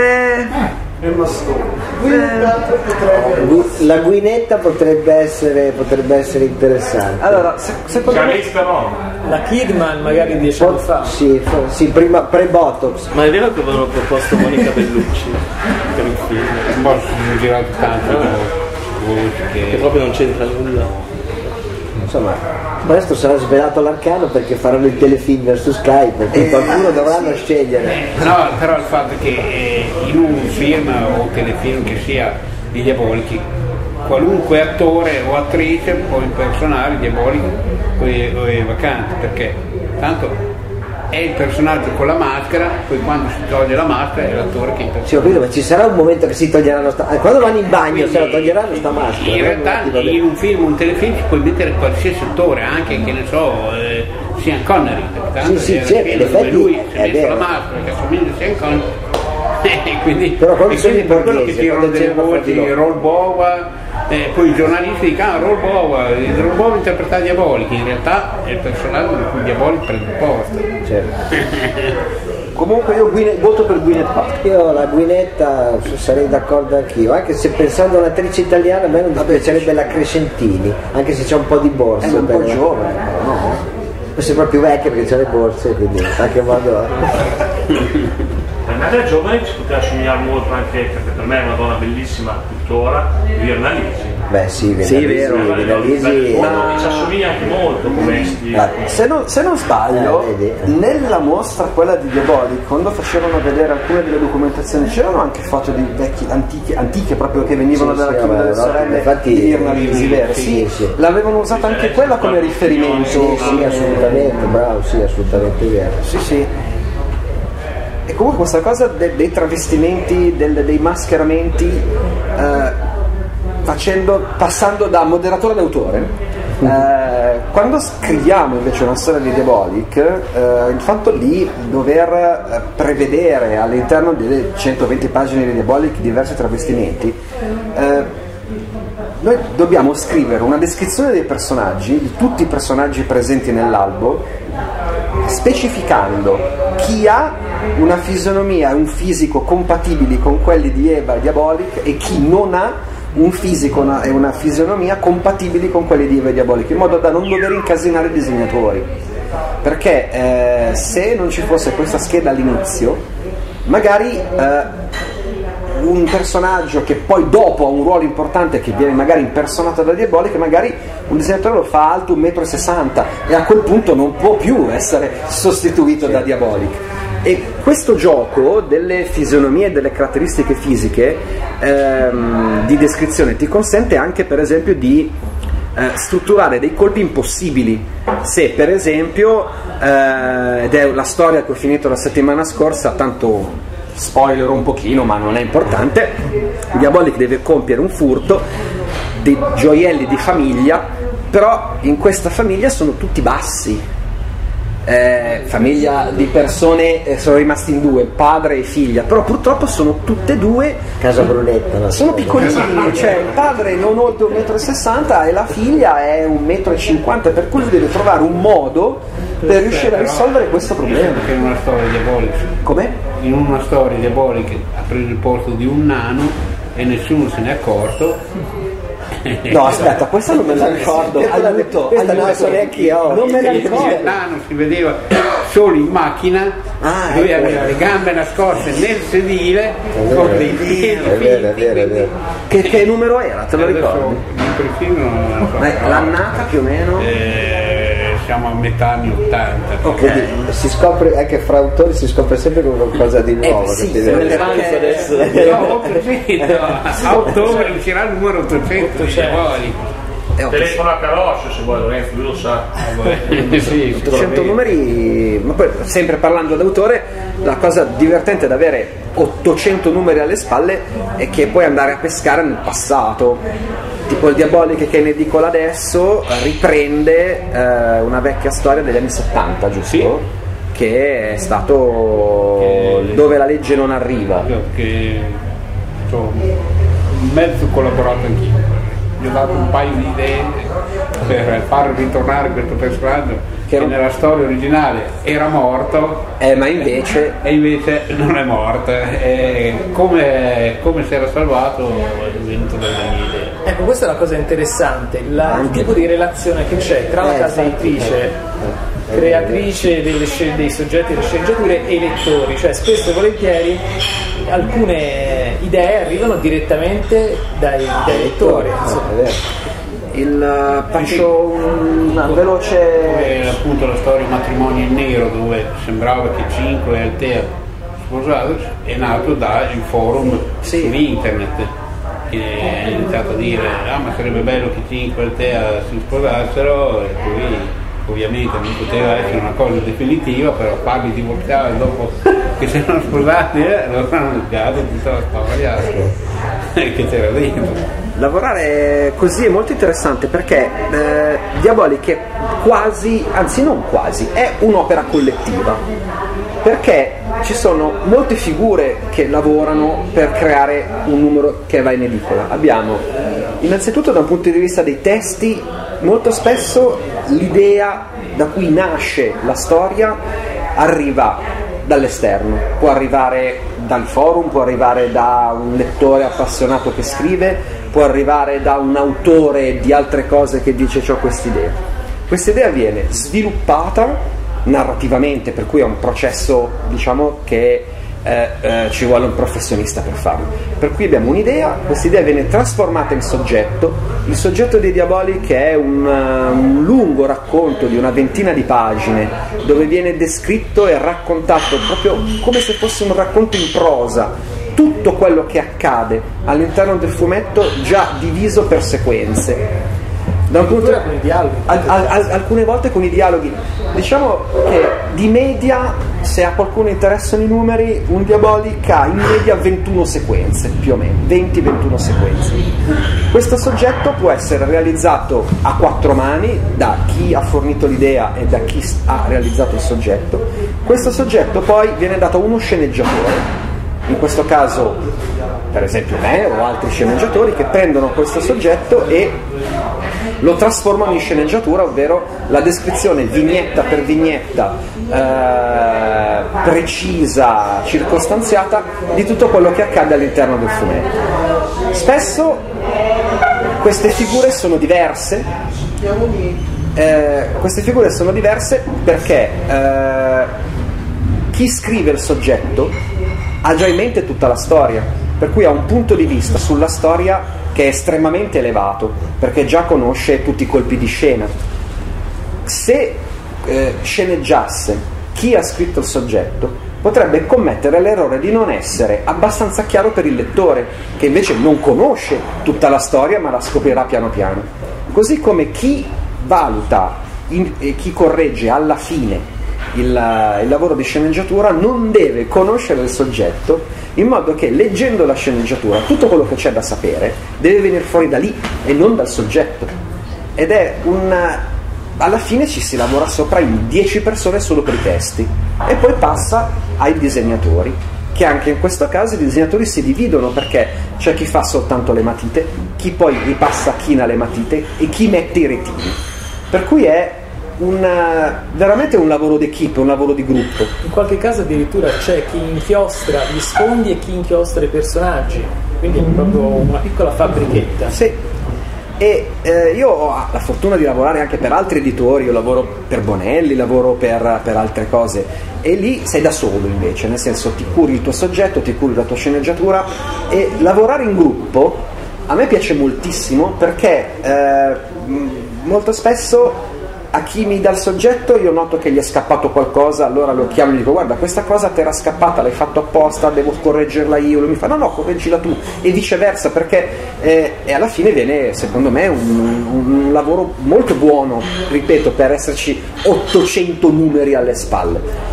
Eh, Emma Stone. Gwyneth Paltrow potrebbe. Gu- La guinetta potrebbe essere, potrebbe essere interessante. allora, se- secondo me... Charlize Theron. La Kidman magari dieci anni fa. Sì, fo- sì, prima pre-botox. Ma è vero che avevano proposto Monica Bellucci per un film? Un po' si sono girati tanto voci Che che proprio non c'entra nulla. Insomma, questo sarà svelato l'arcano perché faranno il telefilm su Skype, perché qualcuno dovranno scegliere. no, però il fatto che eh, in un film o telefilm che sia di diabolici, qualunque attore o attrice può impersonare il diabolico o i o i vacanti, perché tanto è il personaggio con la maschera, poi quando si toglie la maschera è l'attore che impersona. Sì, ho capito, ma ci sarà un momento che si toglieranno sta... eh, quando vanno in bagno se la toglieranno sta maschera. In no? realtà Un attimo, in un film, un telefilm ci puoi mettere qualsiasi attore, anche che ne so, eh, Sean Connery, perché tanto Sì, sì, era certo, film in dove effetti lui si è è messo vero. la maschera che assomiglia a Sean Connery. E quindi, Però quando e sono quindi i per quello che borghesi, tirano quando delle c'erano fra di voci, loro. Roll Boa, eh, poi i giornalisti dicono ah, Roll Boa, il Roll Boa interpreta Diabolic, in realtà è il personaggio di cui Diabolic prende il posto. Certo. Comunque io Gwyneth- voto per Gwyneth Paltrow. Io la guinetta sarei d'accordo anch'io, anche se pensando a un'attrice italiana a me non dispiacerebbe la Crescentini, anche se c'è un po' di borse. È un po' per- giovane, però, no? Forse è proprio vecchia perché c'ha le borse, quindi in qualche modo. Per me da giovane ci poteva somigliare molto anche, perché per me è una donna bellissima tuttora, Virna Lisi. Beh sì, Sì, Venalisi, vero. Venalisi- Ma ci assomiglia anche molto come stile. Ah, Se non, se non sbaglio, Eh, vedi. nella mostra quella di Diabolic, quando facevano vedere alcune delle documentazioni, c'erano anche foto di vecchi, antiche, antiche proprio che venivano Sì, dalla sì, Chiesa vabbè, delle no, Sorelle infatti- di Virna Lisi, vero? sì, Sì, sì. l'avevano usata anche quella come riferimento. Sì, sì, assolutamente, bravo, sì, assolutamente vero. Sì, sì. E comunque questa cosa de- dei travestimenti, del- dei mascheramenti, eh, facendo, passando da moderatore ad autore, eh, quando scriviamo invece una storia di Diabolic, eh, il fatto di dover eh, prevedere all'interno delle centoventi pagine di Diabolic diversi travestimenti, eh, noi dobbiamo scrivere una descrizione dei personaggi, di tutti i personaggi presenti nell'albo, specificando chi ha una fisionomia e un fisico compatibili con quelli di Eva e Diabolic e chi non ha un fisico una- e una fisionomia compatibili con quelli di Eva e Diabolic, in modo da non dover incasinare i disegnatori, perché eh, se non ci fosse questa scheda all'inizio magari eh, un personaggio che poi dopo ha un ruolo importante che viene magari impersonato da Diabolic, magari un disegnatore lo fa alto un metro e sessanta e a quel punto non può più essere sostituito da Diabolic. E questo gioco delle fisionomie e delle caratteristiche fisiche ehm, di descrizione ti consente anche per esempio di eh, strutturare dei colpi impossibili. Se per esempio, eh, ed è la storia che ho finito la settimana scorsa, tanto spoiler un pochino ma non è importante, Diabolic deve compiere un furto dei gioielli di famiglia, però in questa famiglia sono tutti bassi eh, famiglia di persone, eh, sono rimasti in due, padre e figlia, però purtroppo sono tutte e due Casa Brunetta, no? sono piccolini, cioè il padre non oltre un metro e sessanta e la figlia è un metro e cinquanta, per cui deve trovare un modo per riuscire a risolvere questo problema. Perché in una storia diabolica, Com'è? in una storia diabolica ha preso il posto di un nano e nessuno se n'è accorto. No, aspetta, questa non me la ricordo. Aiuto, Questa non la aiuto. so neanche io. Non me la Il ricordo. nano si vedeva solo in macchina, Ah, lui ecco. aveva le gambe nascoste nel sedile vero, con dei è piedi È vero, è vero, è vero. Che, che numero era? Te lo ricordi? Il perfino non lo so, Eh, però, L'annata più o meno? eh, siamo a metà anni ottanta. Ok. Si scopre anche fra autori, si scopre sempre con qualcosa di nuovo. Eh, sì, capite? se ne Avanza adesso. No, ho capito. A ottobre uscirà il numero ottocento di Diabolic. Eh, ho Telefono a Caroscio se vuoi, Lorenzo, lui lo sa. Sì, ottocento numeri, ma poi sempre parlando d'autore, la cosa divertente ad avere ottocento numeri alle spalle è che puoi andare a pescare nel passato. Tipo il Diabolic che è in edicola adesso riprende eh, una vecchia storia degli anni settanta, giusto? Sì. Che è stato Che- dove la legge non arriva. che insomma, in mezzo ho collaborato anch'io. Gli ho dato un paio di idee per far ritornare questo personaggio Che che, era- nella storia originale era morto Eh, ma invece e invece non è morto. E come, come si era salvato è venuto dalle mie idee. Ecco, questa è una cosa interessante, la- il Anche. tipo di relazione che c'è tra la Eh, casa sì. editrice, creatrice delle scel- dei soggetti delle sceneggiature e i lettori, cioè spesso e volentieri alcune idee arrivano direttamente dai, dai lettori. insomma. È vero. il, eh, faccio una veloce Come appunto la storia Matrimonio in Nero, dove sembrava che Cinque e Altea sposato, è nato dal forum Sì. su internet, che ha iniziato a dire ah ma sarebbe bello che Cinque e Altea si sposassero, e poi ovviamente non poteva essere una cosa definitiva, però farli divorziare dopo che si erano sposati, eh, allora hanno negato tutta la storia che c'era dentro. Lavorare così è molto interessante perché eh, Diabolic è quasi, anzi non quasi, è un'opera collettiva, perché ci sono molte figure che lavorano per creare un numero che va in edicola. Abbiamo innanzitutto da un punto di vista dei testi, molto spesso l'idea da cui nasce la storia arriva dall'esterno, può arrivare dal forum, può arrivare da un lettore appassionato che scrive, può arrivare da un autore di altre cose che dice c'ho quest'idea. Quest'idea viene sviluppata narrativamente, per cui è un processo, diciamo, che eh, eh, ci vuole un professionista per farlo. Per cui abbiamo un'idea, quest'idea viene trasformata in soggetto. Il soggetto di Diabolic è un, uh, un lungo racconto di una ventina di pagine dove viene descritto e raccontato proprio come se fosse un racconto in prosa tutto quello che accade all'interno del fumetto, già diviso per sequenze. Da un punto Addirittura con i dialoghi. al- al- al- alcune volte con i dialoghi, diciamo che di media, se a qualcuno interessano i numeri, un Diabolic ha in media ventuno sequenze, più o meno venti ventuno sequenze. Questo soggetto può essere realizzato a quattro mani da chi ha fornito l'idea e da chi s- ha realizzato il soggetto. Questo soggetto poi viene dato a uno sceneggiatore, in questo caso per esempio me o altri sceneggiatori, che prendono questo soggetto e lo trasformano in sceneggiatura, ovvero la descrizione vignetta per vignetta eh, precisa, circostanziata di tutto quello che accade all'interno del fumetto. Spesso queste figure sono diverse, eh, queste figure sono diverse perché eh, chi scrive il soggetto ha già in mente tutta la storia, per cui ha un punto di vista sulla storia che è estremamente elevato, perché già conosce tutti i colpi di scena. Se eh, sceneggiasse chi ha scritto il soggetto, potrebbe commettere l'errore di non essere abbastanza chiaro per il lettore, che invece non conosce tutta la storia ma la scoprirà piano piano. Così come chi valuta in, e chi corregge alla fine il, il lavoro di sceneggiatura non deve conoscere il soggetto, in modo che leggendo la sceneggiatura tutto quello che c'è da sapere deve venire fuori da lì e non dal soggetto. Ed è un alla fine ci si lavora sopra in dieci persone solo per i testi e poi passa ai disegnatori, che anche in questo caso i disegnatori si dividono, perché c'è chi fa soltanto le matite, chi poi ripassa, china le matite e chi mette i retini, per cui è un, veramente un lavoro d'equipe, un lavoro di gruppo. In qualche caso addirittura c'è chi inchiostra gli sfondi e chi inchiostra i personaggi, quindi è proprio una piccola fabbrichetta. Sì. E eh, io ho la fortuna di lavorare anche per altri editori, io lavoro per Bonelli, lavoro per, per altre cose, e lì sei da solo invece, nel senso ti curi il tuo soggetto, ti curi la tua sceneggiatura, e lavorare in gruppo a me piace moltissimo, perché eh, molto spesso a chi mi dà il soggetto io noto che gli è scappato qualcosa, allora lo chiamo e gli dico: guarda, questa cosa ti era scappata, l'hai fatto apposta, devo correggerla io. Lui mi fa: no no, correggila tu, e viceversa, perché eh, e alla fine viene, secondo me, un, un lavoro molto buono, ripeto, per esserci ottocento numeri alle spalle.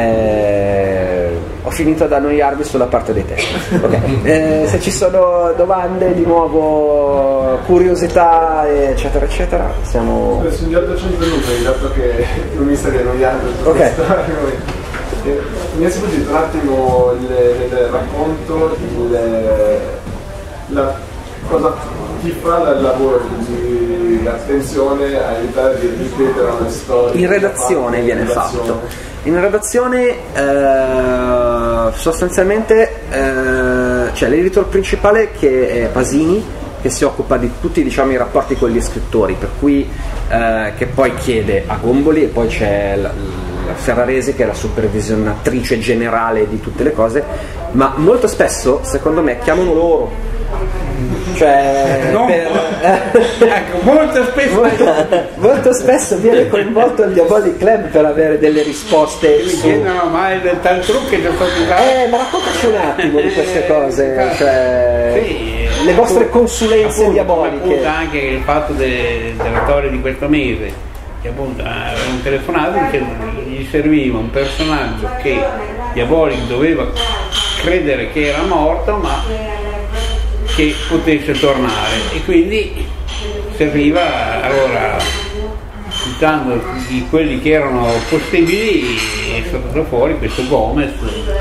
Eh, ho finito ad annoiarvi sulla parte dei testi. Okay. Eh, se ci sono domande, di nuovo, curiosità, eccetera eccetera, siamo sugli ottocento numeri, dato che non mi stai annoiando. Ok. Eh, mi è sfuggito un attimo il, nel racconto il, la cosa chi fa il lavoro di attenzione a evitare di ripetere una storia. In redazione viene fatto. In redazione eh, sostanzialmente eh, c'è l'editor principale, che è Pasini, che si occupa di tutti, diciamo, i rapporti con gli scrittori, per cui eh, che poi chiede a Gomboli, e poi c'è la, la Ferraresi, che è la supervisionatrice generale di tutte le cose, ma molto spesso secondo me chiamano loro, cioè no. per, ecco, molto spesso molto, molto spesso viene coinvolto il Diabolic Club per avere delle risposte mi su... chiedono: ma è del tal trucco che ti sto dicendo? Eh, ma raccontaci un attimo di queste cose, cioè sì, le vostre consulenze appunto, diaboliche. Appunto anche il fatto de, della storia di questo mese, che appunto aveva un telefonato che gli serviva un personaggio che Diabolic doveva credere che era morto, ma che potesse tornare, e quindi serviva, allora, citando di quelli che erano possibili, è stato fuori questo Gomez,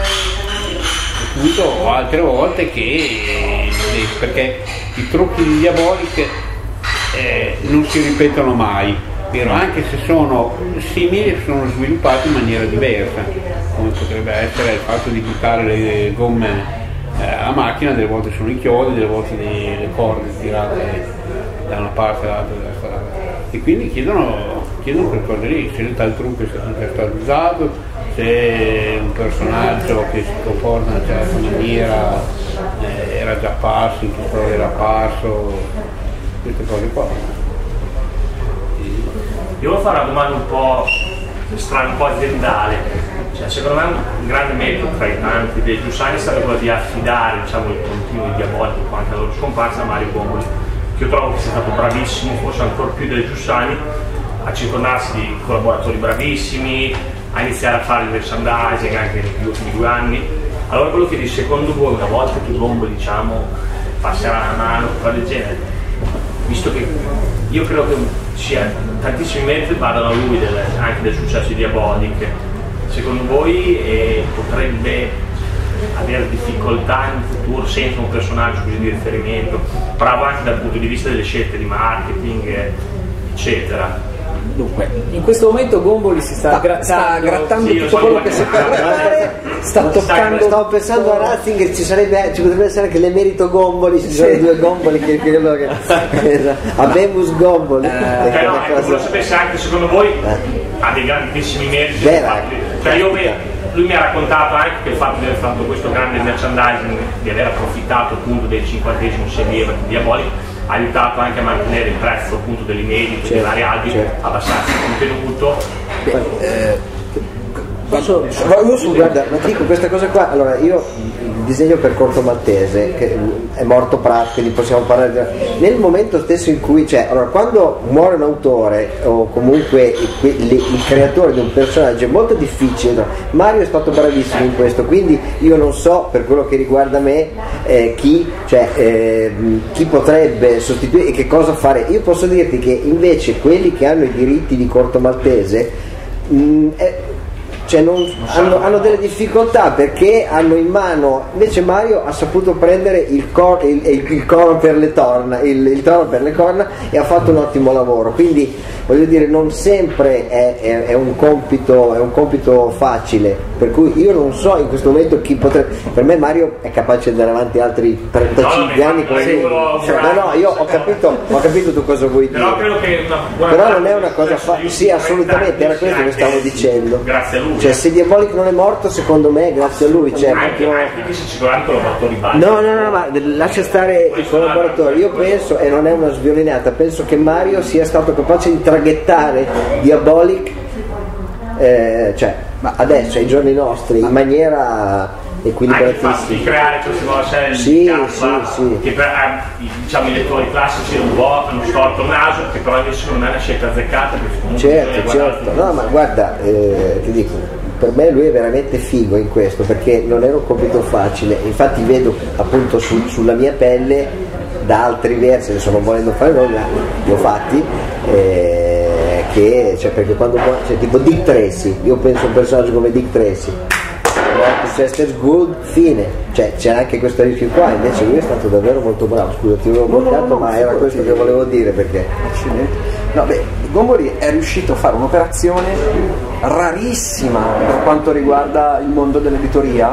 appunto, altre volte che, perché i trucchi di Diabolic eh, non si ripetono mai, vero? Anche se sono simili, sono sviluppati in maniera diversa, come potrebbe essere il fatto di buttare le gomme a macchina, delle volte sono i chiodi, delle volte le corde tirate da una parte all'altra della strada, e quindi chiedono, chiedono per cose lì, se il tal trucco è stato già stato usato, se un personaggio che si comporta in una certa maniera eh, era già apparso, in che prova era apparso, queste cose qua. Io volevo fare una domanda un po' strana, un po' aziendale. Cioè, secondo me un grande metodo tra i tanti dei Giussani è stato quello di affidare, diciamo, il continuo di Diabolico, anche la loro scomparsa, a Mario Gomboli, che io trovo che sia stato bravissimo, forse ancora più dei Giussani, a circondarsi di collaboratori bravissimi, a iniziare a fare il merchandising anche negli ultimi due anni. Allora quello che dice, secondo voi, una volta che Gomboli, diciamo, passerà la mano, cose del genere, visto che io credo che sia tantissimi meriti vadano a lui del, anche del successo di Diabolic, secondo voi eh, potrebbe avere difficoltà in futuro senza un personaggio così di riferimento, bravo anche dal punto di vista delle scelte di marketing, eccetera? Dunque, in questo momento Gomboli si sta, sta grattando, sta grattando sì, tutto so quello che si può grattare, sta toccando. Stavo pensando a Ratzinger, ci sarebbe, ci potrebbe essere anche l'emerito Gomboli, ci sono sì. due Gomboli che, che, che Abemus Gomboli. Eh, eh no, ecco, volevo sapere se anche secondo voi eh. ha dei grandissimi meriti. Cioè io lui mi ha raccontato anche che il fatto di aver fatto questo grande merchandising, di aver approfittato appunto del cinquantesimo Selieva di Diabolic, ha aiutato anche a mantenere il prezzo appunto dell'inedito, certo, dei vari albi, certo, abbastanza contenuto. Beh, eh, Posso, io su, guarda, ma ti dico questa cosa qua, allora io il disegno per Corto Maltese, che è morto Pratt, quindi possiamo parlare di... nel momento stesso in cui, cioè, allora quando muore un autore o comunque il, il, il creatore di un personaggio è molto difficile, no? Mario è stato bravissimo in questo, quindi io non so per quello che riguarda me eh, chi, cioè, eh, chi potrebbe sostituire e che cosa fare. Io posso dirti che invece quelli che hanno i diritti di Corto Maltese mh, è, cioè non, hanno, hanno delle difficoltà perché hanno in mano, invece Mario ha saputo prendere il, cor, il, il, il coro per le torna, il, il toro per le corna e ha fatto un ottimo lavoro, quindi voglio dire non sempre è, è, è, un compito, è un compito facile, per cui io non so in questo momento chi potrebbe, per me Mario è capace di andare avanti altri trentacinque anni come sì, cioè, no no io ho capito, ho capito tu cosa vuoi dire, però credo che una buona però non è una cosa facile, sì assolutamente era questo che stavo dicendo, grazie a lui. Cioè se Diabolic non è morto secondo me grazie a lui, cioè, anche, proprio... anche che ci sono collaboratori base. no no no ma lascia stare i collaboratori, io penso, e non è una sviolinata, penso che Mario sia stato capace di traghettare Diabolic eh, cioè ma adesso ai giorni nostri in maniera equilibratissima, anche di creare queste nuove serie sì, di Kappa, sì, sì. che per eh, diciamo i lettori classici un po' hanno storto il naso, che però invece secondo me è una scelta azzeccata perché comunque certo certo no ma guarda eh, ti dico per me lui è veramente figo in questo perché non era un compito facile, infatti vedo appunto su, sulla mia pelle da altri versi, adesso non volendo fare nomi ma li ho fatti eh, che cioè perché quando cioè, tipo Dick Tracy, io penso a un personaggio come Dick Tracy, Chester's Good, fine, cioè c'era anche questo rischio qua, invece lui è stato davvero molto bravo, scusa ti avevo bloccato no, no, no, ma era questo che volevo dire perché no beh Gomori è riuscito a fare un'operazione rarissima per quanto riguarda il mondo dell'editoria,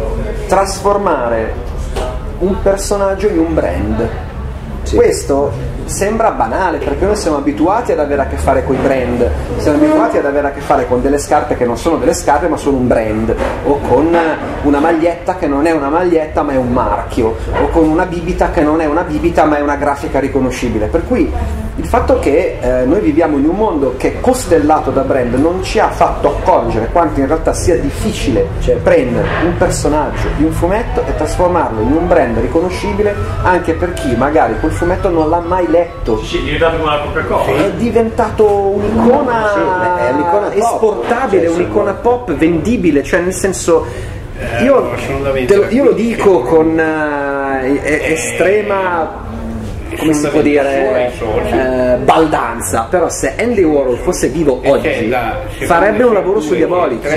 trasformare un personaggio in un brand. Sì. Questo sembra banale perché noi siamo abituati ad avere a che fare con i brand, siamo abituati ad avere a che fare con delle scarpe che non sono delle scarpe ma sono un brand, o con una maglietta che non è una maglietta ma è un marchio, o con una bibita che non è una bibita ma è una grafica riconoscibile, per cui il fatto che eh, noi viviamo in un mondo che è costellato da brand non ci ha fatto accorgere quanto in realtà sia difficile cioè, prendere un personaggio di un fumetto e trasformarlo in un brand riconoscibile anche per chi magari quel fumetto non l'ha mai letto. Sì, sì, è diventato come la Coca-Cola. È diventato un'icona, sì, è un'icona esportabile, pop, cioè, un'icona pop vendibile, cioè nel senso eh, io, te lo, io lo dico con uh, estrema come si può dire eh, baldanza, però se Andy Warhol fosse vivo oggi farebbe un lavoro su Diabolic.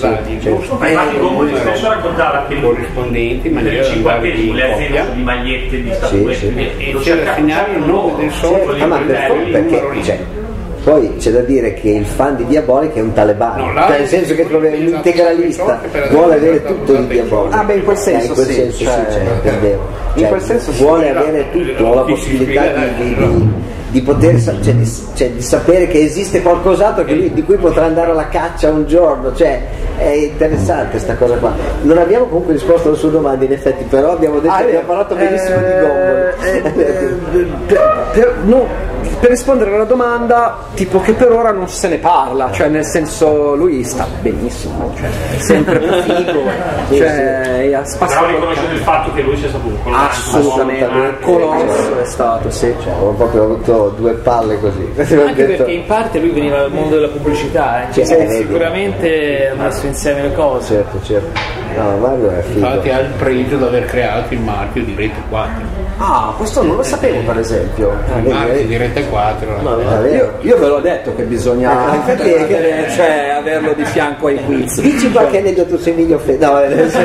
Infatti Gomori spesso raccontava che corrispondenti per il cinquantesimo le aziende di magliette di statuette e lo c'era segnare il nome del socio ma perché cioè, poi c'è da dire che il fan di Diabolic è un talebano, no, cioè, nel senso che è un integralista, vuole avere tutto di Diabolic. Ah beh, in quel senso, eh, in quel sì, senso cioè, sì, cioè, intendevo. Cioè, in quel senso vuole sì, avere tutto, la possibilità di, di, di, di poter cioè di, cioè, di sapere che esiste qualcos'altro che lui, di cui potrà andare alla caccia un giorno, cioè è interessante sta cosa qua. Non abbiamo comunque risposto alle sue domande in effetti, però abbiamo detto ah, che abbiamo parlato benissimo eh, di Gomori. Eh, eh, per, per, no, per rispondere alla domanda, tipo che per ora non se ne parla, cioè nel senso lui sta benissimo, cioè è sempre più figo, cioè ha spazio. Però riconoscete il fatto che lui sia stato un colosso. Assolutamente, colosso è stato, sì. Cioè, ho proprio avuto due palle così. Anche perché in parte lui veniva dal mondo della pubblicità, eh. Cioè, Cioè, sicuramente ha messo insieme le cose. Certo, certo. No, Mario è figo. Infatti ha il pregio di aver creato il marchio di Rete quattro. Ah, questo non lo sapevo per esempio. Il marchio di Rete quattro. No, io, io ve l'ho detto che bisogna eh, infatti, avere, cioè, averlo di fianco ai quiz. Dici qualche aneddoto su Emilio Fe... No,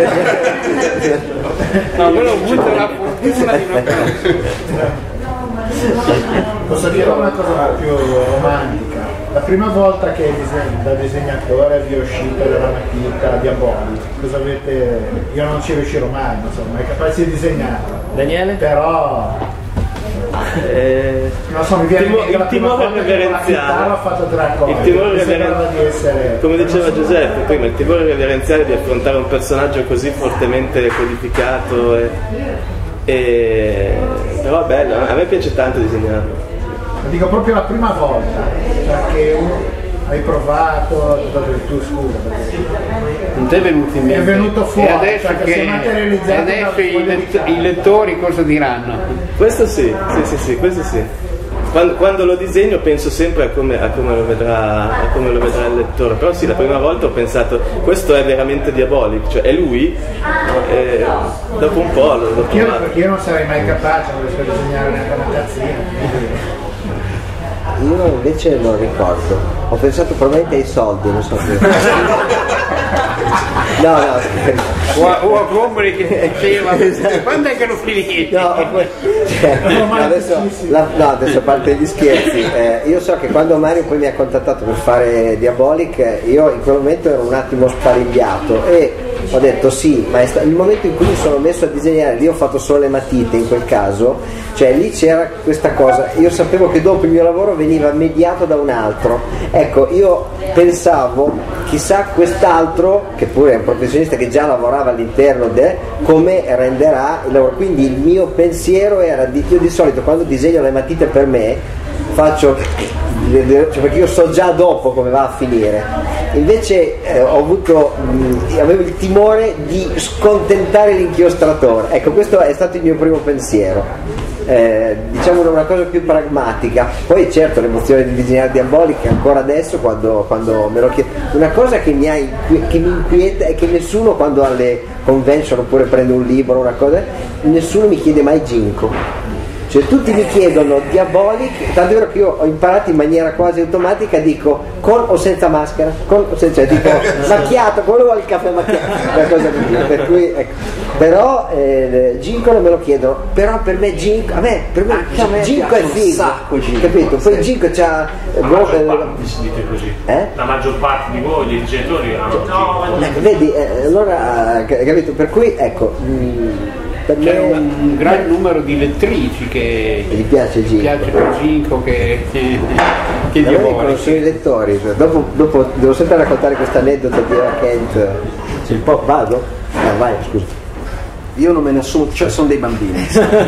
no, quello ho avuto la fortuna di non Posso dire una cosa più romantica? La prima volta che diseg- da disegnatore vi è uscito dalla matita Diabolic, cosa avete... Io non ci riuscirò mai, insomma, è capace di disegnare. Daniele? Però... Eh, non so, mi viene timo, il timore reverenziale, ho fatto tre cose. il timore reveren- di essere, come diceva so. Giuseppe prima, il timore reverenziale di affrontare un personaggio così fortemente codificato e, e però è bello, a me piace tanto disegnarlo. Dico proprio la prima volta, perché un, hai provato, tu scusa. Non ti è venuto in mente? È venuto fuori, e adesso, cioè, che che, si è materializzato e adesso una i, let- i lettori cosa diranno? Questo sì, sì, sì, sì, questo sì. Quando, quando lo disegno penso sempre a come, a, come lo vedrà, a come lo vedrà il lettore, però sì, la prima volta ho pensato questo è veramente Diabolic, cioè è lui, e dopo un po' l'ho, l'ho Io, trovato. perché io non sarei mai capace, non riesco a disegnare neanche una cazzina. Io invece non ricordo, ho pensato probabilmente ai soldi, non so più. No, no, o a, o a Gombri che diceva quando è che lo finite? no, poi, cioè, adesso, la, no, adesso a parte gli scherzi, eh, io so che quando Mario poi mi ha contattato per fare Diabolic, io in quel momento ero un attimo sparigliato e ho detto sì, ma è sta- il momento in cui mi sono messo a disegnare, lì ho fatto solo le matite in quel caso, cioè lì c'era questa cosa, io sapevo che dopo il mio lavoro veniva mediato da un altro, ecco, io pensavo chissà quest'altro, che pure è un professionista che già lavorava all'interno de, come renderà il lavoro, quindi il mio pensiero era di, io di solito quando disegno le matite per me faccio, cioè perché io so già dopo come va a finire, invece eh, ho avuto mh, avevo il timore di scontentare l'inchiostratore, ecco questo è stato il mio primo pensiero. Eh, diciamo una cosa più pragmatica, poi certo l'emozione di disegnare Diabolic ancora adesso quando, quando me lo chiedo, una cosa che mi, ha inqui- che mi inquieta è che nessuno quando alle convention oppure prende un libro una cosa, nessuno mi chiede mai Ginko. Cioè tutti mi chiedono Diabolic, tanto è vero che io ho imparato in maniera quasi automatica, dico con o senza maschera, con o senza, cioè dico macchiato, come vuole il caffè macchiato, per, cosa per, per cui ecco. Però eh, Ginko non me lo chiedono, però per me Ginko, a me, per me, Anche a me Ginko è piace un figo, sacco Ginko, capito? Poi sì. Ginko c'ha La maggior parte si dice così. eh? La maggior parte di voi, dei genitori, hanno Ginko. Ecco, vedi, eh, allora, capito? Per cui ecco, mh, per C'è me un, un gran numero di lettrici che gli piace Ginko. piace per Ginko che, che, che Non Diabolic. conosco i lettori, cioè, dopo, dopo devo sempre raccontare questo aneddoto di Eva Kent. C'è un po', vado? No, vai, scusa. Io non me ne assumo, cioè sono dei bambini.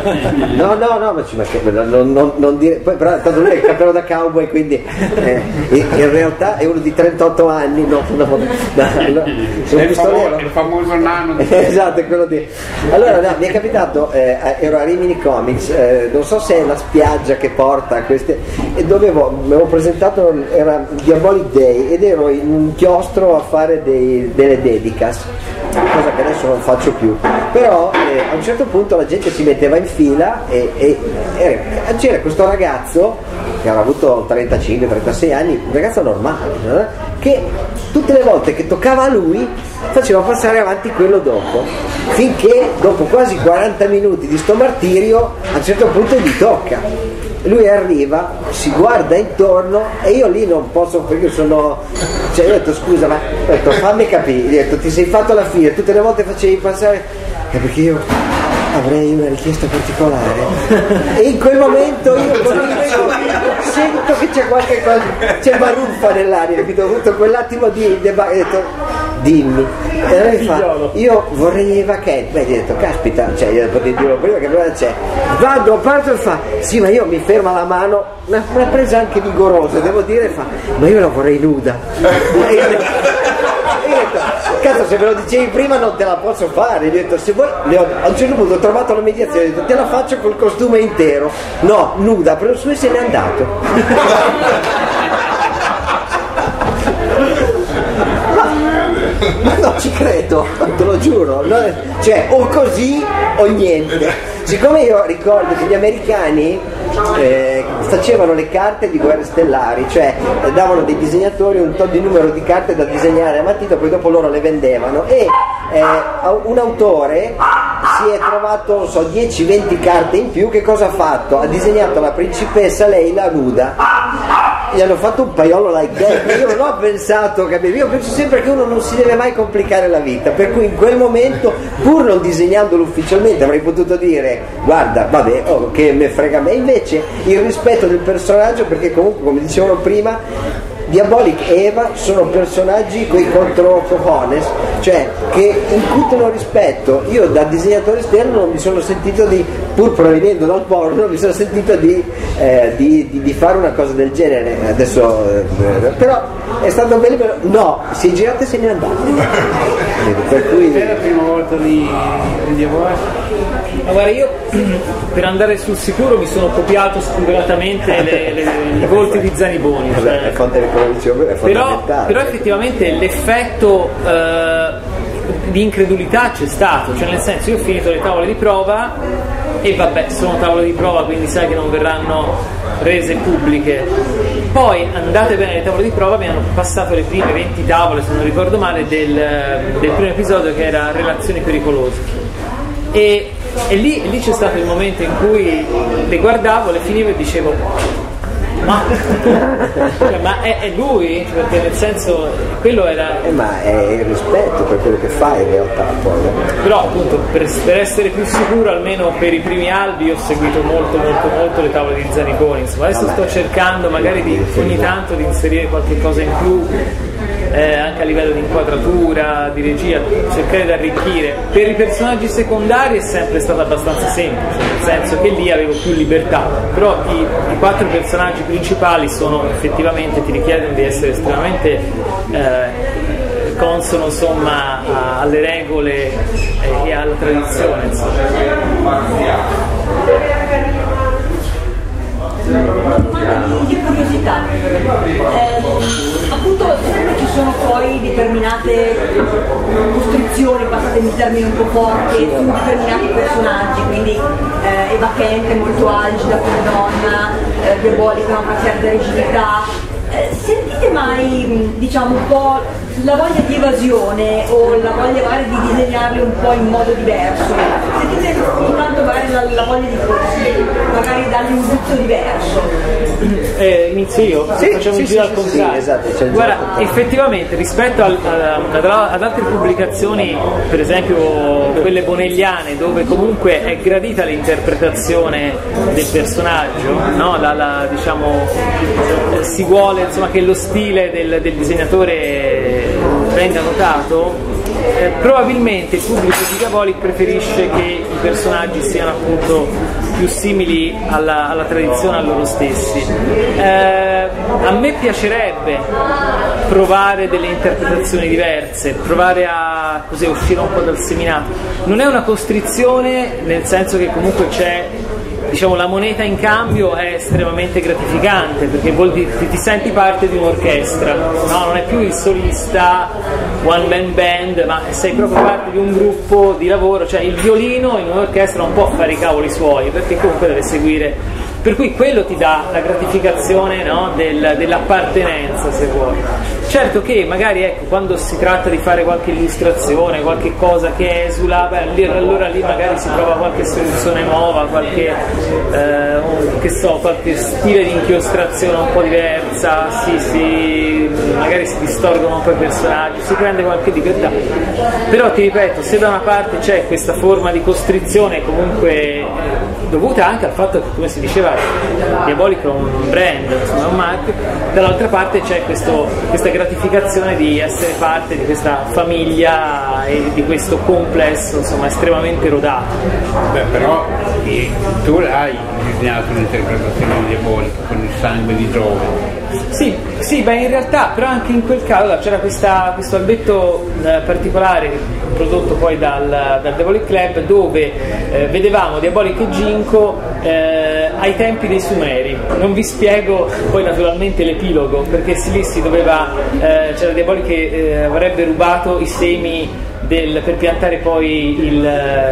No, no, no, ma ci manca, non, non, non dire, poi, però tanto lui è il cappello da cowboy, quindi eh, in, in realtà è uno di trentotto anni, no, no, no, no, sono È il, famo- pistolero. il famoso nano di... Esatto, è quello di. Allora no, mi è capitato, eh, ero a Rimini Comics, eh, non so se è la spiaggia che porta a queste, e dovevo, mi avevo presentato, era Diabolic Day ed ero in un chiostro a fare dei, delle dedicas, cosa che adesso non faccio più, però eh, a un certo punto la gente si metteva in fila e, e, e c'era questo ragazzo che aveva avuto trentacinque trentasei anni, un ragazzo normale, eh, che tutte le volte che toccava a lui faceva passare avanti quello dopo, finché dopo quasi quaranta minuti di sto martirio a un certo punto gli tocca. Lui arriva, si guarda intorno e io lì non posso, perché sono, cioè io ho detto scusa, ma ho detto fammi capire, gli ho detto ti sei fatto la fila, tutte le volte facevi passare, è perché io avrei una richiesta particolare e in quel momento io sento che c'è qualche cosa, c'è baruffa nell'aria, capito? Ho avuto quell'attimo di deba- ho detto dimmi, e allora mi fa io vorrei Eva Kent, beh, gli ho detto caspita, cioè io potevo dirlo prima che allora c'è, vado a parte e fa sì, ma io mi ferma la mano, una, una presa anche vigorosa devo dire, fa ma io la vorrei nuda. E io ho detto, cazzo, se me lo dicevi prima non te la posso fare. Gli ho detto se vuoi, le ho, a un certo punto ho trovato la mediazione, ho detto te la faccio col costume intero, no, nuda, però su e se n'è andato. Ma no, ci credo, te lo giuro, no? Cioè o così o niente. Siccome io ricordo che gli americani eh, facevano le carte di Guerre Stellari, cioè eh, davano dei disegnatori un tot di numero di carte da disegnare a matita, poi dopo loro le vendevano e eh, un autore si è trovato, non so, dieci venti carte in più, che cosa ha fatto? Ha disegnato la principessa Leila nuda. Gli hanno fatto un paiolo like that. Io non ho pensato, capito? Io penso sempre che uno non si deve mai complicare la vita, per cui in quel momento, pur non disegnandolo ufficialmente, avrei potuto dire guarda, vabbè, oh, che me frega a me. Invece il rispetto del personaggio, perché comunque come dicevano prima Diabolic e Eva sono personaggi quei contro cojones, cioè che incutono rispetto. Io da disegnatore esterno non mi sono sentito di, pur provenendo dal porno, non mi sono sentito di, eh, di, di, di fare una cosa del genere. Adesso eh, però è stato bello, però no, si è girato e se n'è andato. Per cui è la prima volta di, di Diabolic. Ma guarda, io per andare sul sicuro mi sono copiato spudoratamente le, le, i volti di Zaniboni, cioè, è fondamentale, però, però effettivamente l'effetto eh, di incredulità c'è stato, cioè nel senso, io ho finito le tavole di prova e vabbè, sono tavole di prova, quindi sai che non verranno rese pubbliche. Poi andate bene le tavole di prova, mi hanno passato le prime venti tavole, se non ricordo male, del, del primo episodio, che era Relazioni pericolose. E, e lì, lì c'è stato il momento in cui le guardavo, le finivo e dicevo ma, cioè, ma è, è lui? Perché nel senso, quello era... Eh, ma è il rispetto per quello che fai in realtà poi. Però appunto per, per essere più sicuro, almeno per i primi albi, ho seguito molto molto molto le tavole di Zaniboni. Insomma, adesso sto cercando magari di, ogni tanto di inserire qualche cosa in più, eh, anche a livello di inquadratura, di regia, cercare di arricchire. Per i personaggi secondari è sempre stato abbastanza semplice, nel senso che lì avevo più libertà, però i, i quattro personaggi principali sono effettivamente, ti richiedono di essere estremamente eh, consono, insomma, a, alle regole e alla tradizione, di curiosità, eh, appunto sempre ci sono poi determinate costrizioni, passatemi il termine un po' forte, su determinati personaggi, quindi eh, Eva Kent è molto algida come donna, eh, Diabolica ha una certa rigidità. Eh, sentite mai, diciamo, un po' la voglia di evasione o la voglia magari di disegnarli un po' in modo diverso? Sentite intanto magari la, la voglia di magari dargli un gusto diverso? Eh, inizio io, sì, facciamo sì, un giro sì, al sì, contrario. sì, esatto, guarda, effettivamente rispetto al, ad, ad altre pubblicazioni, per esempio quelle bonelliane, dove comunque è gradita l'interpretazione del personaggio, no? la, la, diciamo, si vuole, insomma, che lo stile del, del disegnatore venga notato. Eh, probabilmente il pubblico di Diabolic preferisce che i personaggi siano appunto più simili alla, alla tradizione, a loro stessi. Eh, a me piacerebbe provare delle interpretazioni diverse, provare a così, uscire un po' dal seminato. Non è una costrizione, nel senso che comunque c'è, diciamo, la moneta in cambio è estremamente gratificante, perché vuol dire ti, ti senti parte di un'orchestra, no? Non è più il solista one man band, ma sei proprio parte di un gruppo di lavoro, cioè il violino in un'orchestra non può fare i cavoli suoi, perché comunque deve seguire, per cui quello ti dà la gratificazione, no? Del, dell'appartenenza, se vuoi. Certo che magari, ecco, quando si tratta di fare qualche illustrazione, qualche cosa che esula, beh, lì, allora lì magari si trova qualche soluzione nuova, qualche, eh, un, che so, qualche stile di inchiostrazione un po' diversa, sì, sì, magari si distorgono un po' i personaggi, si prende qualche libertà. Però ti ripeto, se da una parte c'è questa forma di costrizione comunque dovuta anche al fatto che, come si diceva, Diabolic è un brand, insomma, è un marchio, dall'altra parte c'è questo, questa gratificazione di essere parte di questa famiglia e di questo complesso, insomma, estremamente rodato. Beh, però eh, tu hai disegnato un'interpretazione di Diabolic con il sangue di Giove. Sì, sì, beh, in realtà, però anche in quel caso c'era questa, questo albetto eh, particolare prodotto poi dal, dal Diabolic Club, dove eh, vedevamo Diabolic e Ginko eh, ai tempi dei Sumeri. Non vi spiego poi naturalmente l'epilogo, perché sì, lì si doveva, eh, c'era Diabolic che eh, avrebbe rubato i semi del, per piantare poi il,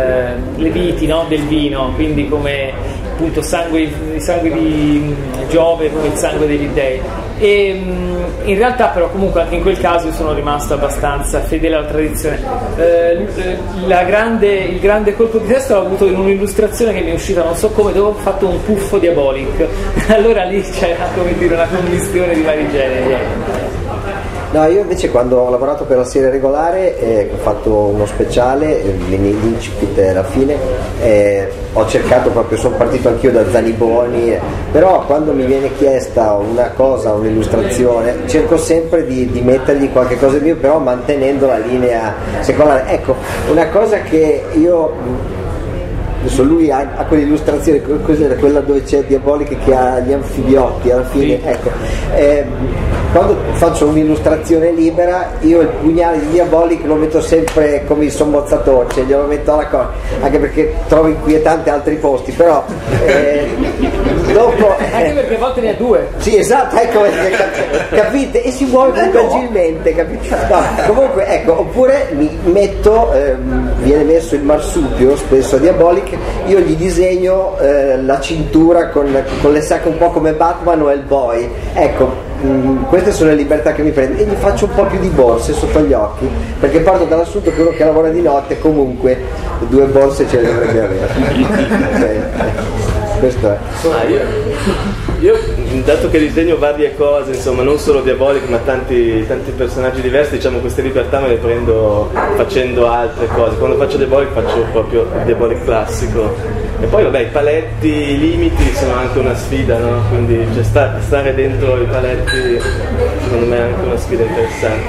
le viti, no, del vino, quindi come appunto sangue, il sangue di Giove, come il sangue degli dei. E in realtà però comunque anche in quel caso io sono rimasto abbastanza fedele alla tradizione. Eh, la grande, il grande colpo di testa l'ho avuto in un'illustrazione che mi è uscita non so come, dove ho fatto un puffo Diabolic. Allora lì c'era, come dire, una commistione di vari generi. No, io invece quando ho lavorato per la serie regolare, eh, ho fatto uno speciale, eh, l'incipit alla fine, eh, ho cercato proprio, sono partito anch'io da Zaniboni, eh, però quando mi viene chiesta una cosa, un'illustrazione, cerco sempre di, di mettergli qualche cosa di mio, però mantenendo la linea secolare. Ecco, una cosa che io... adesso lui ha, ha quell'illustrazione, cos'era quella dove c'è Diabolic che ha gli anfibiotti alla fine, ecco, eh, quando faccio un'illustrazione libera io il pugnale di Diabolic lo metto sempre come il sommozzatore, glielo metto alla cosa, anche perché trovo inquietante altri posti, però eh, dopo eh, anche perché a volte ne ha due. Sì, esatto, ecco, capite, e si muove più agilmente, capite? No, comunque ecco, oppure mi metto, ehm, viene messo il marsupio spesso a Diabolic, io gli disegno eh, la cintura con, con le sacche un po' come Batman o Hellboy, ecco, mh, queste sono le libertà che mi prendo, e gli faccio un po' più di borse sotto gli occhi, perché parto dall'assunto che uno che lavora di notte comunque due borse ce le dovrebbe avere. Okay. Questo è. Ah, io, io, dato che disegno varie cose, insomma, non solo Diabolic ma tanti, tanti personaggi diversi, diciamo, queste libertà me le prendo facendo altre cose. Quando faccio Diabolic faccio proprio il Diabolic classico, e poi vabbè, i paletti, i limiti sono anche una sfida, no? Quindi cioè, sta, stare dentro i paletti secondo me è anche una sfida interessante.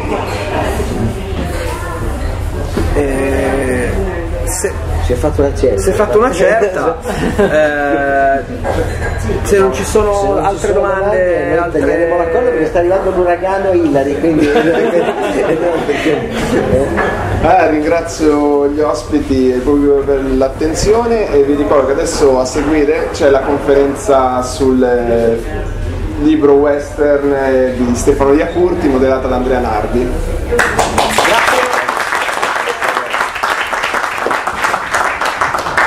Eh, se... Si è fatto una certa. Si è fatto una certa. eh, se non ci sono se non altre ci sono domande, domande altre... taglieremo l'accordo perché sta arrivando l'uragano Hillary, quindi ah, ringrazio gli ospiti e il pubblico per l'attenzione, e vi ricordo che adesso a seguire c'è la conferenza sul eh, libro western eh, di Stefano Iacurti, moderata da Andrea Nardi.